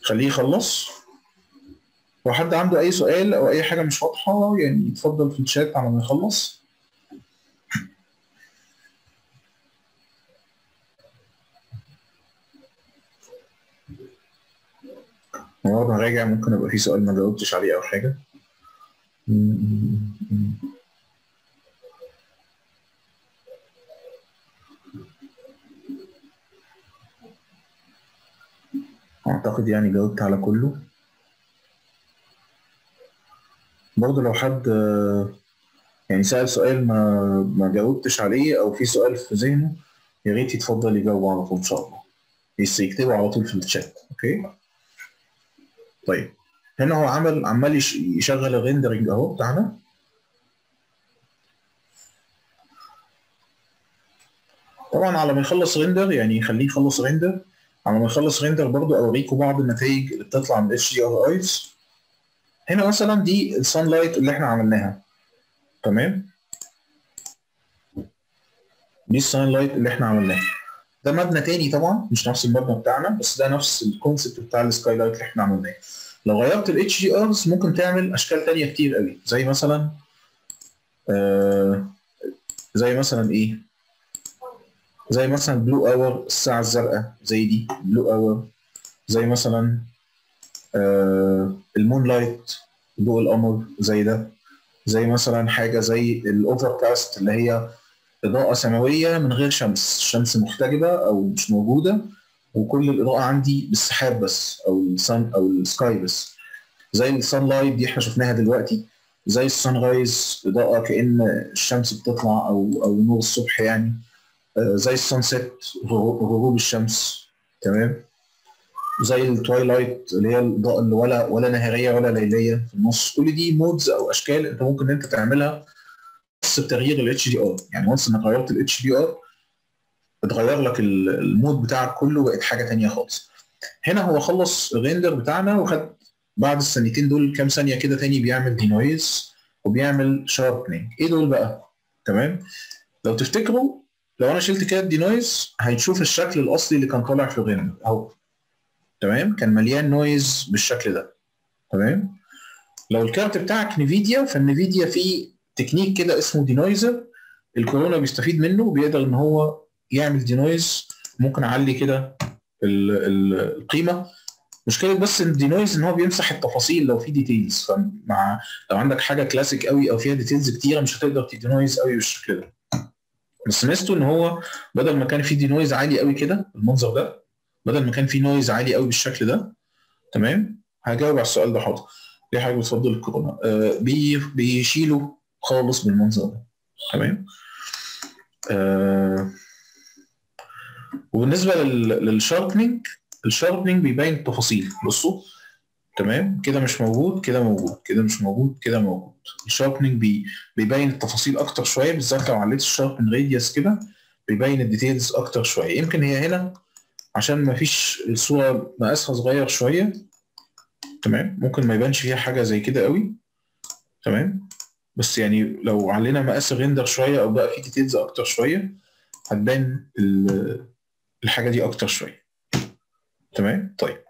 Speaker 2: خليه يخلص. لو حد عنده اي سؤال او اي حاجه مش واضحه يعني يتفضل في الشات على ما يخلص. وانا راجع ممكن يبقى في سؤال ما جاوبتش عليه او حاجه. اعتقد يعني جاوبت على كله. برضه لو حد يعني سأل سؤال ما ما جاوبتش عليه او في سؤال في ذهنه يا ريت يتفضل يجاوب على طول ان شاء الله. بس يكتبه على طول في الشات. اوكي طيب هنا هو عمل عمال يشغل الريندرنج اهو بتاعنا. طبعا على ما يخلص ريندر يعني يخليه يخلص ريندر. على ما يخلص ريندر برضه اوريكم بعض النتائج اللي بتطلع من اتش دي ار ايز. هنا مثلا دي السان لايت اللي احنا عملناها. تمام دي السان لايت اللي احنا عملناها. ده مبنى تاني طبعا مش نفس المبنى بتاعنا بس ده نفس الكونسيبت بتاع السكاي لايت اللي احنا عملناه. لو غيرت الاتش دي ارز ممكن تعمل اشكال تانية كتير قوي زي مثلا آه زي مثلا ايه زي مثلا بلو اور الساعه الزرقاء زي دي بلو اور. زي مثلا آه المون لايت ضوء القمر زي ده. زي مثلا حاجه زي الاوفر كاست اللي هي اضاءه سماويه من غير شمس. الشمس محتجبه او مش موجوده وكل الاضاءه عندي بالسحاب بس او السن او السكاي بس. زي السان لايت دي احنا شفناها دلوقتي. زي السان رايز اضاءه كأن الشمس بتطلع او او نور الصبح يعني. آه زي السان سيت غروب الشمس. تمام زي التوايلايت اللي هي الاضاءه اللي ولا ولا نهاريه ولا ليليه في النص. كل دي مودز او اشكال انت ممكن انت تعملها بس بتغيير الاتش دي ار. يعني وانس انك غيرت الاتش دي ار اتغير لك المود بتاعك كله بقت حاجه ثانيه خالص. هنا هو خلص الريندر بتاعنا وخد بعد الثانيتين دول كام ثانيه كده تاني بيعمل دينويز وبيعمل شاربنينج. ايه دول بقى؟ تمام لو تفتكروا لو انا شلت كده الدينويز هنشوف الشكل الاصلي اللي كان طالع في الريندر اهو. تمام كان مليان نويز بالشكل ده. تمام لو الكارت بتاعك نفيديا فالنفيديا فيه تكنيك كده اسمه دينويزر. الكورونا بيستفيد منه وبيقدر ان هو يعمل دينويز. ممكن اعلي كده القيمه. مشكله بس ان الدينويز ان هو بيمسح التفاصيل لو في ديتيلز. فمع لو عندك حاجه كلاسيك قوي او فيها ديتيلز كتيره مش هتقدر تدينويز قوي بالشكل ده. بس ميزته ان هو بدل ما كان في دينويز عالي قوي كده بالمنظر ده بدل ما كان في نويز عالي قوي بالشكل ده. تمام هجاوب على السؤال ده حاضر. ليه حاجه بتفضل الكورونا؟ آه بي بيشيلوا خالص بالمنظر ده. تمام آه وبالنسبه للشاربنينج الشاربنينج بيبين التفاصيل. بصوا تمام كده مش موجود كده موجود كده مش موجود كده موجود. الشاربنينج بي بيبين التفاصيل اكتر شويه بالذات لو عليت الشاربن راديوس كده بيبين الديتيلز اكتر شويه. يمكن هي هنا عشان ما فيش الصوره مقاسها صغير شويه. تمام ممكن ما يبانش فيها حاجه زي كده قوي. تمام بس يعني لو علينا مقاس الريندر شويه او بقى في ديتيلز اكتر شويه هتبان الحاجه دي اكتر شويه. تمام طيب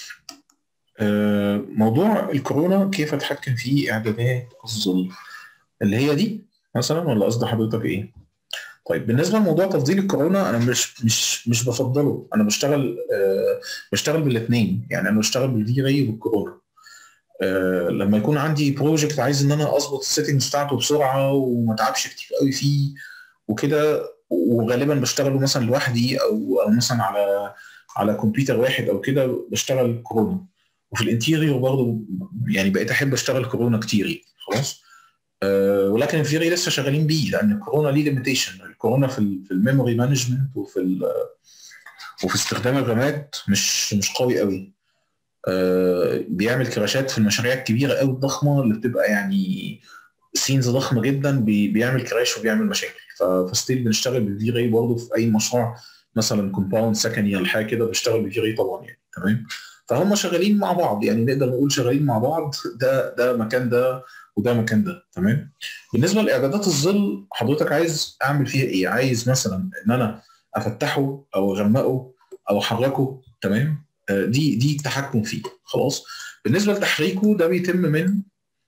Speaker 2: آه موضوع الكورونا كيف اتحكم في اعدادات الظل اللي هي دي مثلا ولا قصد حضرتك ايه؟ طيب بالنسبه لموضوع تفضيل الكورونا انا مش مش مش بفضله. انا بشتغل آه بشتغل بالاثنين. يعني انا بشتغل بالفي راي والكورونا. آه لما يكون عندي بروجكت عايز ان انا اظبط السيتنجز بتاعته بسرعه وما اتعبش كتير قوي فيه وكده وغالبا بشتغله مثلا لوحدي او او مثلا على على كمبيوتر واحد او كده بشتغل كورونا. وفي الانتيريور برضه يعني بقيت احب اشتغل كورونا كتير خلاص. أه ولكن الفيري لسه شغالين بيه لان الكورونا ليه ليميتيشن. الكورونا في في الميموري مانجمنت وفي وفي استخدام الرامات مش مش قوي قوي. أه بيعمل كراشات في المشاريع الكبيره قوي الضخمه اللي بتبقى يعني سينز ضخمه جدا بيعمل كراش وبيعمل مشاكل. فستيل بنشتغل بالفي راي برضه في اي مشروع مثلا كومباوند سكني ولا حاجه كده بنشتغل بالفي راي طبعا يعني. تمام فهم شغالين مع بعض يعني نقدر نقول شغالين مع بعض. ده ده مكان ده وده مكان ده. تمام بالنسبه لاعدادات الظل حضرتك عايز اعمل فيها ايه؟ عايز مثلا ان انا افتحه او اغمقه او احركه. تمام دي دي التحكم فيه. خلاص. بالنسبه لتحريكه ده بيتم من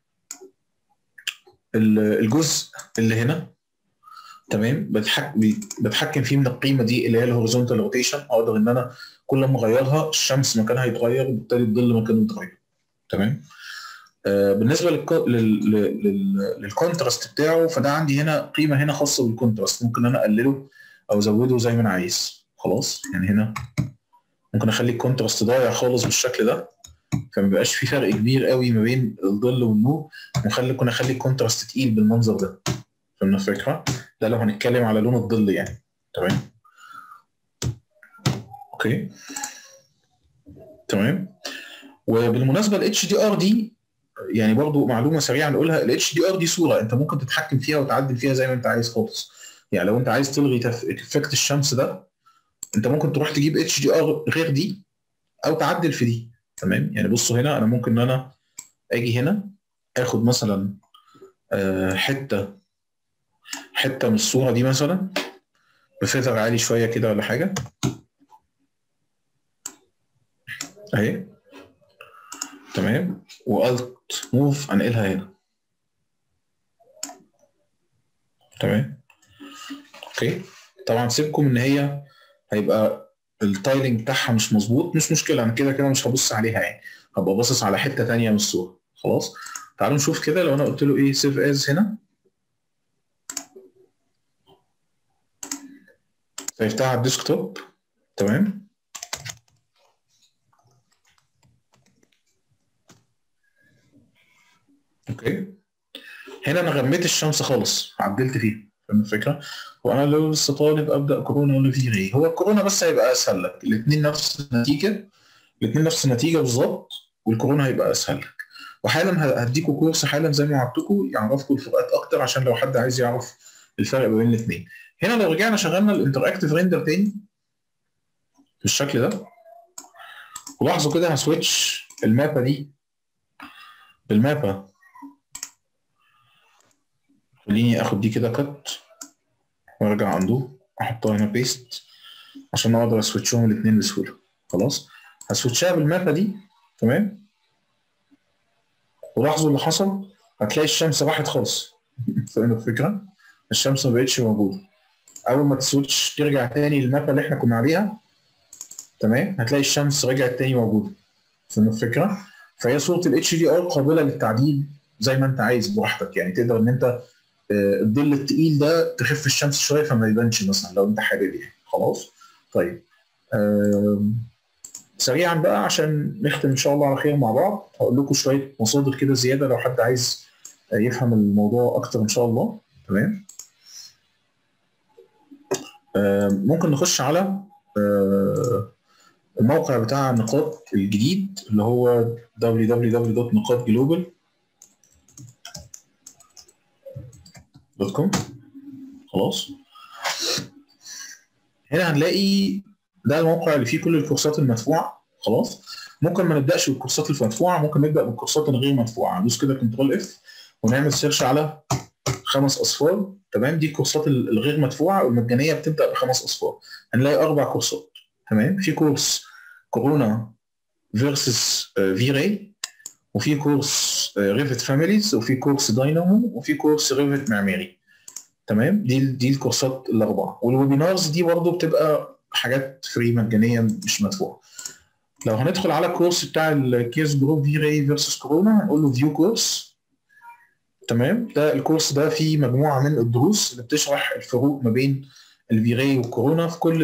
Speaker 2: الجزء اللي هنا، تمام. بتحكم بتحكم فيه من القيمه دي اللي هي الهوريزونتال روتيشن. اقدر ان انا كل ما اغيرها الشمس مكانها يتغير وبالتالي الظل مكانه يتغير، تمام. آه بالنسبه للكونتراست بتاعه، فده عندي هنا قيمه هنا خاصه بالكونتراست، ممكن انا اقلله او ازوده زي ما انا عايز. خلاص. يعني هنا ممكن اخلي الكونتراست ضايع خالص بالشكل ده، فما بيبقاش في فرق كبير قوي ما بين الظل والنور، ممكن ممكن اخلي الكونتراست تقيل بالمنظر ده. فهمنا الفكره؟ ده لو هنتكلم على لون الظل يعني، تمام. اوكي تمام. وبالمناسبه ال اتش دي ار دي يعني برضو معلومه سريعه نقولها، ال اتش دي ار دي صوره انت ممكن تتحكم فيها وتعدل فيها زي ما انت عايز خالص. يعني لو انت عايز تلغي افكت الشمس ده، انت ممكن تروح تجيب اتش دي ار غير دي او تعدل في دي، تمام. يعني بصوا هنا انا ممكن ان انا اجي هنا اخد مثلا حته حته من الصوره دي مثلا بفلتر عالي شويه كده ولا حاجه اهي، تمام. والت موف انقلها هنا، تمام. اوكي. طبعا سيبكم ان هي هيبقى التايلنج بتاعها مش مظبوط، مش مشكله، انا كده كده مش هبص عليها يعني، هبقى باصص على حته ثانيه من الصوره. خلاص. تعالوا نشوف كده لو انا قلت له ايه سيف از هنا، سيفتها على الديسكتوب، تمام. اوكي. هنا انا غميت الشمس خالص، عدلت فيه. فاهم الفكره؟ وانا لو لسه طالب ابدا كورونا ولا في غيره، هو الكورونا بس هيبقى اسهل لك، الاثنين نفس النتيجه، الاثنين نفس النتيجه بالظبط، والكورونا هيبقى اسهل لك. وحالا هديكوا كورس حالا زي ما وعدتكم يعرفكم الفروقات اكتر، عشان لو حد عايز يعرف الفرق بين الاثنين. هنا لو رجعنا شغلنا الانتراكتيف ريندر تاني بالشكل ده، ولاحظوا كده هسويتش المابا دي بالمابا. خليني اخد دي كده كت وارجع اندو، احطها هنا بيست عشان اقدر اسويتشهم الاثنين بسهوله. خلاص. هسويتشها بالمابا دي، تمام. ولاحظوا اللي حصل، هتلاقي الشمس راحت خالص. فاهم الفكره؟ الشمس ما بقتش موجوده. اول ما تسويتش ترجع تاني للمابا اللي احنا كنا عليها، تمام، هتلاقي الشمس رجعت تاني موجوده. فاهم الفكره؟ فهي صوره الاتش دي ار قابله للتعديل زي ما انت عايز براحتك، يعني تقدر ان انت الظل التقيل ده تخف الشمس شويه فما يبانش مثلا لو انت حابب يعني. خلاص. طيب سريعا بقى عشان نختم ان شاء الله على خير مع بعض، هقول لكم شويه مصادر كده زياده لو حد عايز يفهم الموضوع اكتر ان شاء الله، تمام. ممكن نخش على الموقع بتاع نقاط الجديد اللي هو دبليو دبليو دبليو دوت نقاط جلوبال دوت كوم. خلاص. هنا هنلاقي ده الموقع اللي فيه كل الكورسات المدفوعه. خلاص. ممكن ما نبداش بالكورسات المدفوعه، ممكن نبدا بالكورسات الغير مدفوعه. ندوس كده كنترول اف ونعمل سيرش على خمس اصفار، تمام. دي الكورسات الغير مدفوعه والمجانيه بتبدا بخمس اصفار. هنلاقي اربع كورسات، تمام. في كورس كورونا فيرسس في راي، وفي كورس ريفت فاميليز، وفي كورس داينامو، وفي كورس ريفت معماري، تمام. دي دي الكورسات الاربعه. والويبينارز دي برضو بتبقى حاجات فري مجانيه مش مدفوعه. لو هندخل على الكورس بتاع الكيس جروب في راي فيرسس كورونا هنقول له فيو كورس، تمام. ده الكورس ده فيه مجموعه من الدروس اللي بتشرح الفروق ما بين الفي راي والكورونا في كل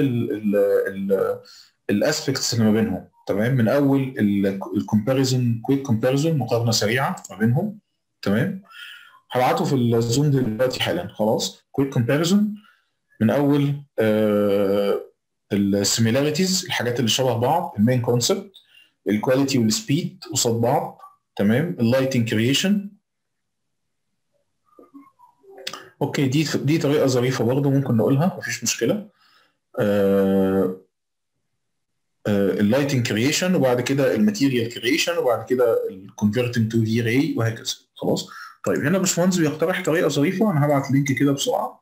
Speaker 2: الاسبكتس اللي ما بينهم، تمام. من اول الكومباريزون، كويك كومباريزون، مقارنه سريعه ما بينهم، تمام. هبعته في الزوم دلوقتي حالا. خلاص. كويك كومباريزون من اول السيميلاريتيز، الحاجات اللي شبه بعض، المين كونسبت، الكواليتي والسبيد قصاد بعض، تمام. اللايتنج كرييشن. اوكي. دي دي طريقه ظريفه برضه ممكن نقولها مفيش مشكله. آه اللايتنج كرييشن، وبعد كده الماتيريال كرييشن، وبعد كده الكونفرتنج تو في راي، وهكذا. خلاص. طيب هنا باشمهندس بيقترح طريقه ظريفه، انا هبعت لينك كده بسرعه.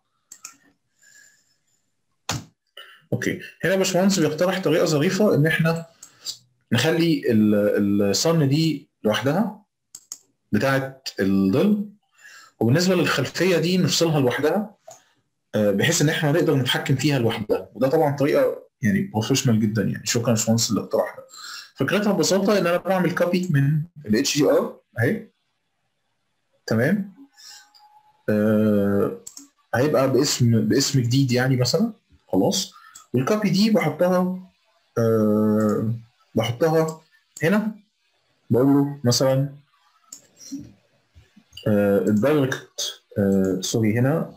Speaker 2: اوكي. هنا باشمهندس بيقترح طريقه ظريفه ان احنا نخلي الصن دي لوحدها بتاعه الظل، وبالنسبه للخلفيه دي نفصلها لوحدها بحيث ان احنا نقدر نتحكم فيها لوحدها. وده طبعا طريقه يعني بروفيشنال جدا يعني. شكرا يا باشمهندس الاقتراح ده. فكرتها ببساطه ان انا بعمل كوبي من الاتش دي ار اهي، تمام. آه هيبقى باسم باسم جديد يعني مثلا، خلاص. والكوبي دي بحطها آه بحطها هنا، بقول له مثلا الدايركت آه سوري هنا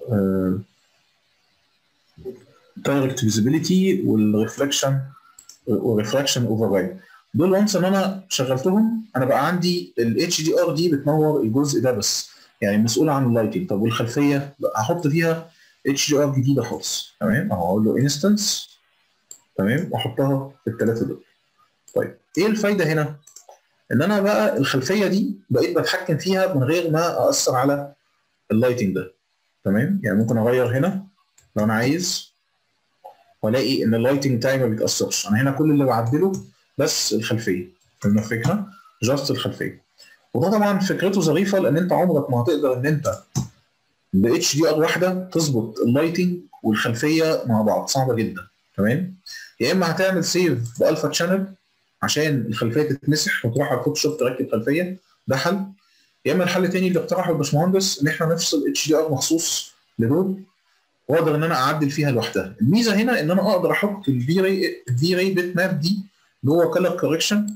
Speaker 2: دايركت فيزيبيليتي والريفلكشن والريفراكشن اوفر رايد. دول وانس ان انا شغلتهم انا بقى عندي الاتش دي ار دي بتنور الجزء ده بس، يعني مسؤول عن اللايتنج. طب والخلفيه هحط فيها اتش دي ار جديده خالص، تمام. اهو اقول له انستنس، تمام، واحطها في الثلاثه دول. طيب ايه الفايده هنا؟ ان انا بقى الخلفيه دي بقيت بتحكم فيها من غير ما اثر على اللايتنج ده، تمام. يعني ممكن اغير هنا لو انا عايز، والاقي ان اللايتنج بتاعي ما بيتاثرش. انا هنا كل اللي بعدله بس الخلفيه، فهمنا الفكره؟ جاست الخلفيه. وده طبعا فكرته ظريفه، لان انت عمرك ما هتقدر ان انت ب اتش دي ار واحده تظبط اللايتنج والخلفيه مع بعض، صعبه جدا، تمام. يا اما هتعمل سيف بالفا تشانل عشان الخلفيه تتمسح وتروح على الفوتوشوب تركب خلفيه، ده حل. يا اما الحل الثاني اللي اقترحه الباشمهندس ان احنا نفصل اتش دي ار مخصوص لدول، واقدر ان انا اعدل فيها لوحدها. الميزه هنا ان انا اقدر احط الفي راي الفي راي بيت ماب دي جوه كلر كوركشن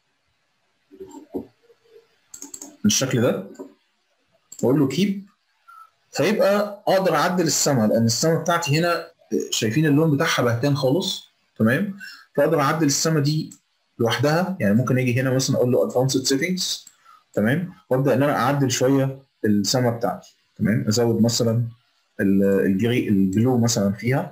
Speaker 2: بالشكل ده، واقول له كيب، فيبقى اقدر اعدل السما، لان السما بتاعتي هنا شايفين اللون بتاعها بهتان خالص، تمام. فاقدر اعدل السما دي لوحدها. يعني ممكن اجي هنا مثلا اقول له ادفانسد سيتنجز، تمام، وابدا ان انا اعدل شويه السما بتاعتي، تمام. ازود مثلا الجري البلو مثلا فيها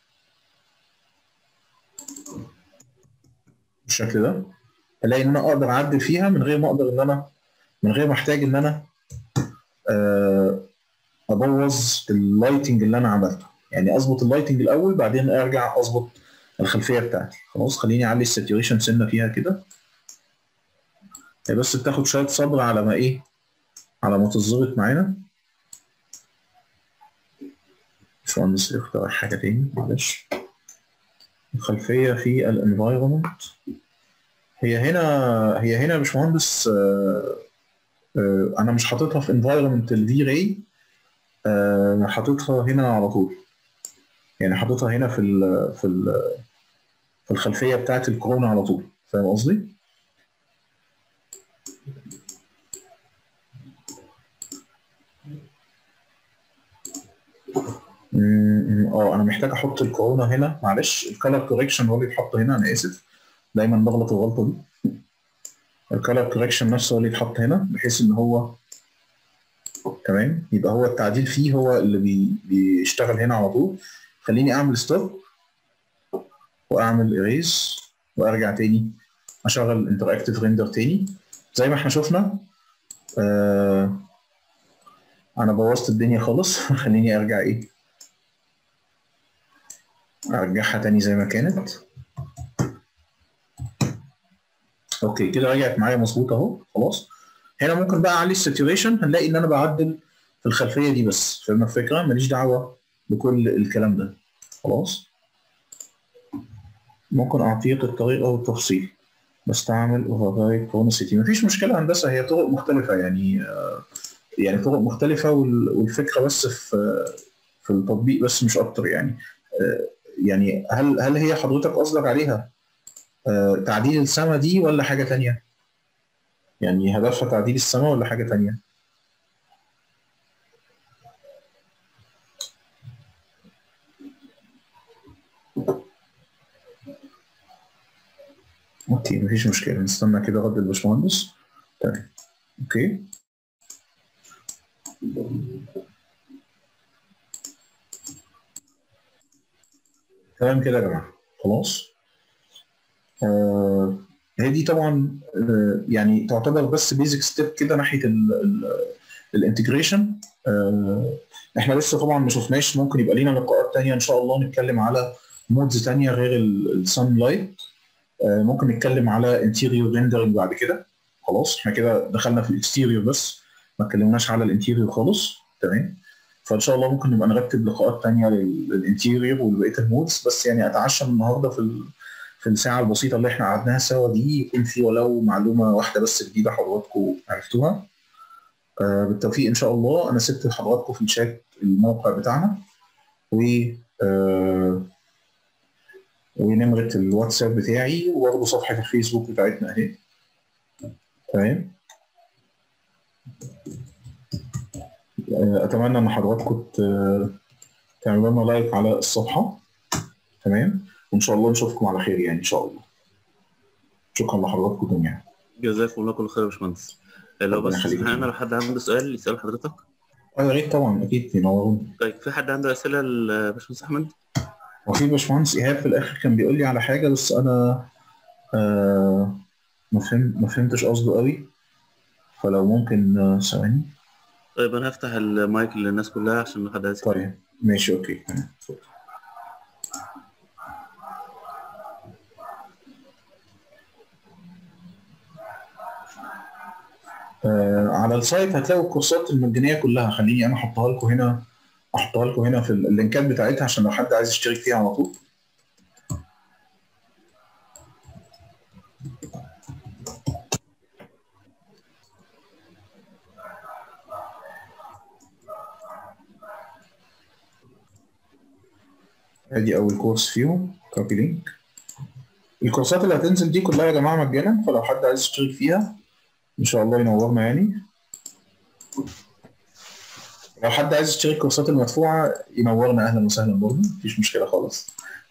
Speaker 2: بالشكل ده، الاقي ان انا اقدر اعدل فيها من غير ما اقدر ان انا من غير ما احتاج ان انا أه ابوظ اللايتنج اللي انا عملته. يعني اظبط اللايتنج الاول بعدين ارجع اظبط الخلفيه بتاعتي. خلاص خليني اعلي الساتوريشن سنه فيها كده، هي بس بتاخد شويه صبر على ما ايه على ما تظبط معانا. باشمهندس اختار حاجه تاني معلش. الخلفيه في الانفايرمنت هي هنا هي هنا يا باشمهندس. آه آه انا مش حاططها في انفايرمنت الفي راي، آه حاططها هنا على طول. يعني حاططها هنا في ال في ال في الخلفيه بتاعت الكورونا على طول، فاهم قصدي؟ اه انا محتاج احط الكورونا هنا، معلش. الكالر كوريكشن هو اللي يتحط هنا، انا اسف، دايما بغلط الغلطه دي. الكالر كوريكشن نفسه هو اللي يتحط هنا بحيث ان هو تمام يبقى هو التعديل فيه هو اللي بي بيشتغل هنا على طول. خليني اعمل ستوب واعمل اريز وارجع تاني اشغل انتراكتيف ريندر تاني زي ما احنا شفنا. آه انا بوظت الدنيا خالص. خليني ارجع ايه ارجعها تاني زي ما كانت. اوكي كده رجعت معايا مظبوط اهو، خلاص. هنا ممكن بقى اعلي الساتوريشن، هنلاقي ان انا بعدل في الخلفيه دي بس، فاهم الفكره؟ ماليش دعوه بكل الكلام ده، خلاص. ممكن اعطيك الطريقه والتفصيل، بستعمل اوفررايد كونسيتي. مفيش مشكله هندسه، هي طرق مختلفه يعني آه يعني طرق مختلفه، والفكره بس في في التطبيق بس مش اكتر يعني. آه يعني هل هل هي حضرتك قصدك عليها آه تعديل السما دي ولا حاجه ثانيه؟ يعني هدفها تعديل السما ولا حاجه ثانيه؟ اوكي مفيش مشكله، نستنى كده رد الباشمهندس. تمام اوكي. تمام كده يا جماعه، خلاص. آه هي دي طبعا آه يعني تعتبر بس بيزك ستيب كده ناحيه الانتجريشن. آه احنا لسه طبعا ما شفناش، ممكن يبقى لينا لقاءات تانية ان شاء الله نتكلم على مودز تانية غير السان لايت. آه، ممكن نتكلم على انتيريور ريندرنج بعد كده. خلاص احنا كده دخلنا في الاكستيريور بس، ما اتكلمناش على الانتيريور خالص. تمام. فان شاء الله ممكن نبقى نرتب لقاءات تانية للانتيريور ولبقيه المودز، بس يعني اتعشى النهارده في ال... في الساعه البسيطه اللي احنا قعدناها سوا دي يكون في ولو معلومه واحده بس جديده حضراتكم عرفتوها. آه بالتوفيق ان شاء الله. انا سبت لحضراتكم في الشات الموقع بتاعنا و آه ونمره الواتساب بتاعي، وبرضه صفحه الفيسبوك بتاعتنا اهي. تمام. آه اتمنى ان حضراتكم تعملوا لنا لايك على الصفحه. تمام. وان شاء الله نشوفكم على خير يعني ان شاء الله. شكرا لحضراتكم جميعا.
Speaker 1: جزاكم الله كل خير يا باشمهندس. لو
Speaker 2: ربنا
Speaker 1: بس
Speaker 2: يخليك.
Speaker 1: تسمح لنا، لو حد عنده سؤال يسأله حضرتك.
Speaker 2: اه يا ريت طبعا، اكيد ينوروني.
Speaker 1: طيب في حد عنده أسئلة لباشمهندس أحمد؟
Speaker 2: وفي باشمهندس ايهاب في الاخر كان بيقول لي على حاجه، بس انا آه ما فهم ما فهمتش قصده قوي، فلو ممكن آه، ثواني.
Speaker 1: طيب أنا هفتح المايك للناس كلها عشان لو حد عايز يتكلم.
Speaker 2: طيب ماشي اوكي تمام. آه على السايت هتلاقوا الكورسات المجانيه كلها. خليني انا احطها لكم هنا، احطها لكم هنا في اللينكات بتاعتها عشان لو حد عايز يشترك فيها على طول. ادي اول كورس فيهم، كوبي لينك. الكورسات اللي هتنزل دي كلها يا جماعه مجانا، فلو حد عايز يشترك فيها ان شاء الله ينورنا يعني. لو حد عايز يشترك الكورسات المدفوعه ينورنا، اهلا وسهلا برضه، مفيش مشكله خالص.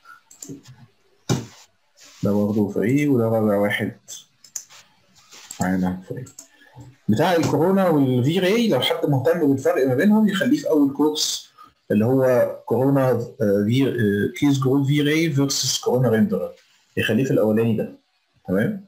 Speaker 2: ده برضه فري، وده رابع واحد معانا فري. بتاع الكورونا والفي راي لو حد مهتم بالفرق ما بينهم يخليه في اول كورس، اللي هو كورونا آه، في آه، كيس جروب في راي فيرسس كورونا ريندر، يخليه في الاولاني ده. تمام.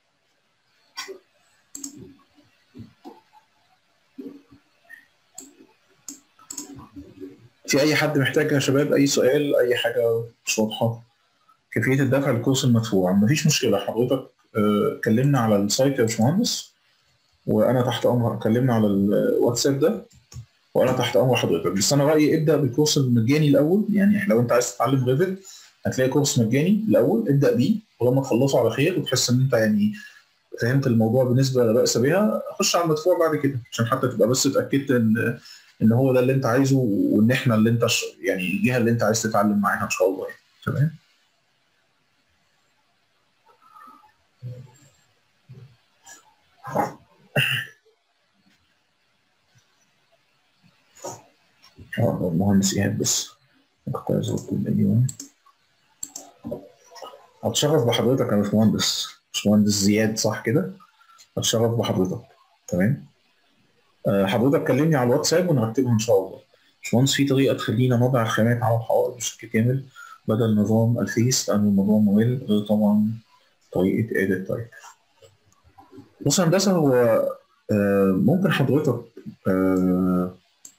Speaker 2: في اي حد محتاج يا شباب اي سؤال، اي حاجه مش واضحه؟ كيفيه الدفع للكورس المدفوع مفيش مشكله. حضرتك آه، كلمنا على السايت يا باشمهندس، وانا تحت امرك. كلمنا على الواتساب ده وانا تحت امر حضرتك. بس انا رايي ابدا بالكورس المجاني الاول. يعني لو انت عايز تتعلم ريفت هتلاقي كورس مجاني الاول، ابدا بيه، ولما تخلصه على خير وتحس ان انت يعني فهمت الموضوع بنسبه لا باس بها، خش على المدفوع بعد كده، عشان حتى تبقى بس اتاكدت ان ان هو ده اللي انت عايزه، وان احنا اللي انت ش... يعني الجهه اللي انت عايز تتعلم معاها ان شاء الله يعني. تمام. اه المهندس ايهاب بس كنت عايز اقول مليون. اتشرف بحضرتك يا باشمهندس. باشمهندس زياد صح كده؟ اتشرف بحضرتك. تمام. أه حضرتك كلمني على الواتساب ونرتبها ان شاء الله. باشمهندس في طريقه تخلينا نضع الخامات على الحائط بشكل كامل بدل نظام الفيس، لان الموضوع ممل، غير طبعا طريقه ايديت تايب. بص يا هندسه، هو أه ممكن حضرتك أه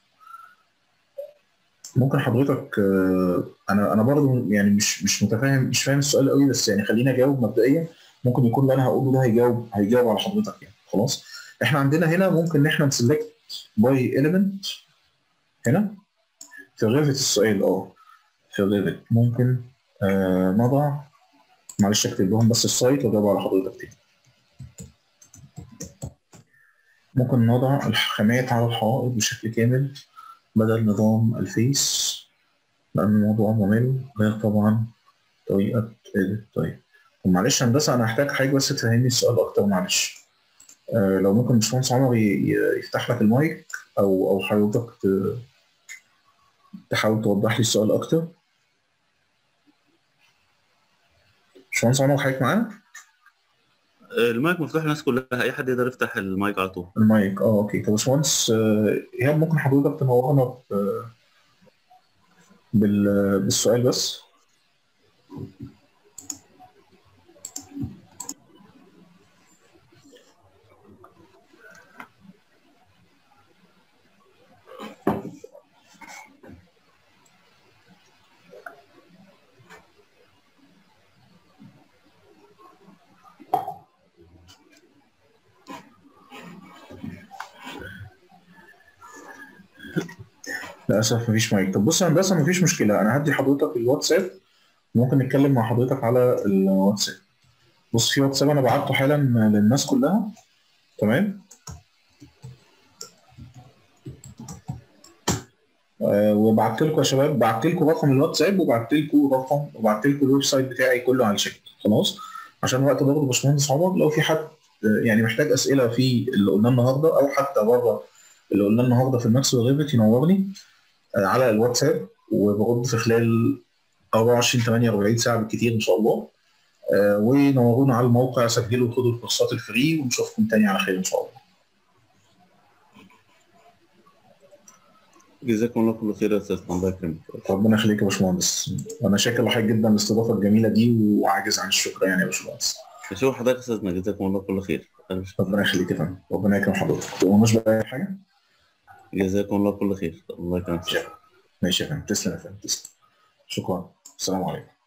Speaker 2: ممكن حضرتك أه انا انا برضه يعني مش مش متفاهم، مش فاهم السؤال قوي، بس يعني خليني اجاوب مبدئيا. ممكن يكون اللي انا هقوله ده هيجاوب هيجاوب على حضرتك يعني. خلاص. احنا عندنا هنا ممكن ان احنا نسلكت باي اليمنت هنا في الريفت. السؤال اه في الريفت ممكن آه نضع، معلش اكتب لهم بس السايت واجاوب على حضرتك تاني. ممكن نضع الخامات على الحائط بشكل كامل بدل نظام الفيس، لأن الموضوع ممل، غير طبعا طريقة edit. طيب معلش هندسة أنا هحتاج حاجة بس تفهمني السؤال أكتر معلش. آه لو ممكن باشمهندس عمر ي- ي- يفتح لك المايك، أو أو حضرتك ت- تحاول توضح لي السؤال أكتر. باشمهندس عمر حضرتك معانا؟
Speaker 1: المايك مفتوح للناس كلها، أي حد يقدر يفتح المايك على طول.
Speaker 2: المايك اه اوكي. طب باشمهندس آه، ايهاب ممكن حضرتك تنورنا ب- بال- بالسؤال بس. للاسف مفيش مايك. طب بص يا هندسه مفيش مشكله، انا هدي حضرتك الواتساب، ممكن نتكلم مع حضرتك على الواتساب. بص في واتساب انا بعته حالا للناس كلها، تمام؟ آه وبعت لكم يا شباب، بعت لكم رقم الواتساب وبعت لكم رقم وبعت لكم الويب سايت بتاعي كله على الشات، خلاص؟ عشان وقت برضه باشمهندس عمر لو في حد آه يعني محتاج اسئله في اللي قلناه النهارده او حتى بره اللي قلناه النهارده في الماكس والريفت ينورني آه على الواتساب، وبرد في خلال أربعة وعشرين ثمانية وأربعين ساعه بالكثير ان شاء الله. آه ونورونا على الموقع، سجلوا وخدوا الكورسات الفري، ونشوفكم تاني على خير ان شاء الله.
Speaker 1: جزاكم الله كل خير يا استاذ، الله يكرمك.
Speaker 2: ربنا يخليك يا باشمهندس، وانا شاكر لحضرتك جدا الاستضافه الجميله دي، وعاجز عن الشكر يعني يا باشمهندس.
Speaker 1: اشوف حضرتك يا استاذنا، جزاكم الله كل خير.
Speaker 2: ربنا يخليك يا فندم، ربنا يكرم حضرتك. تؤمنوش بأي حاجه؟
Speaker 1: جزاكم الله كل خير، الله يكرمك.
Speaker 2: ماشي يا فندم، تسلم يا فندم، تسلم. شكرا، السلام عليكم.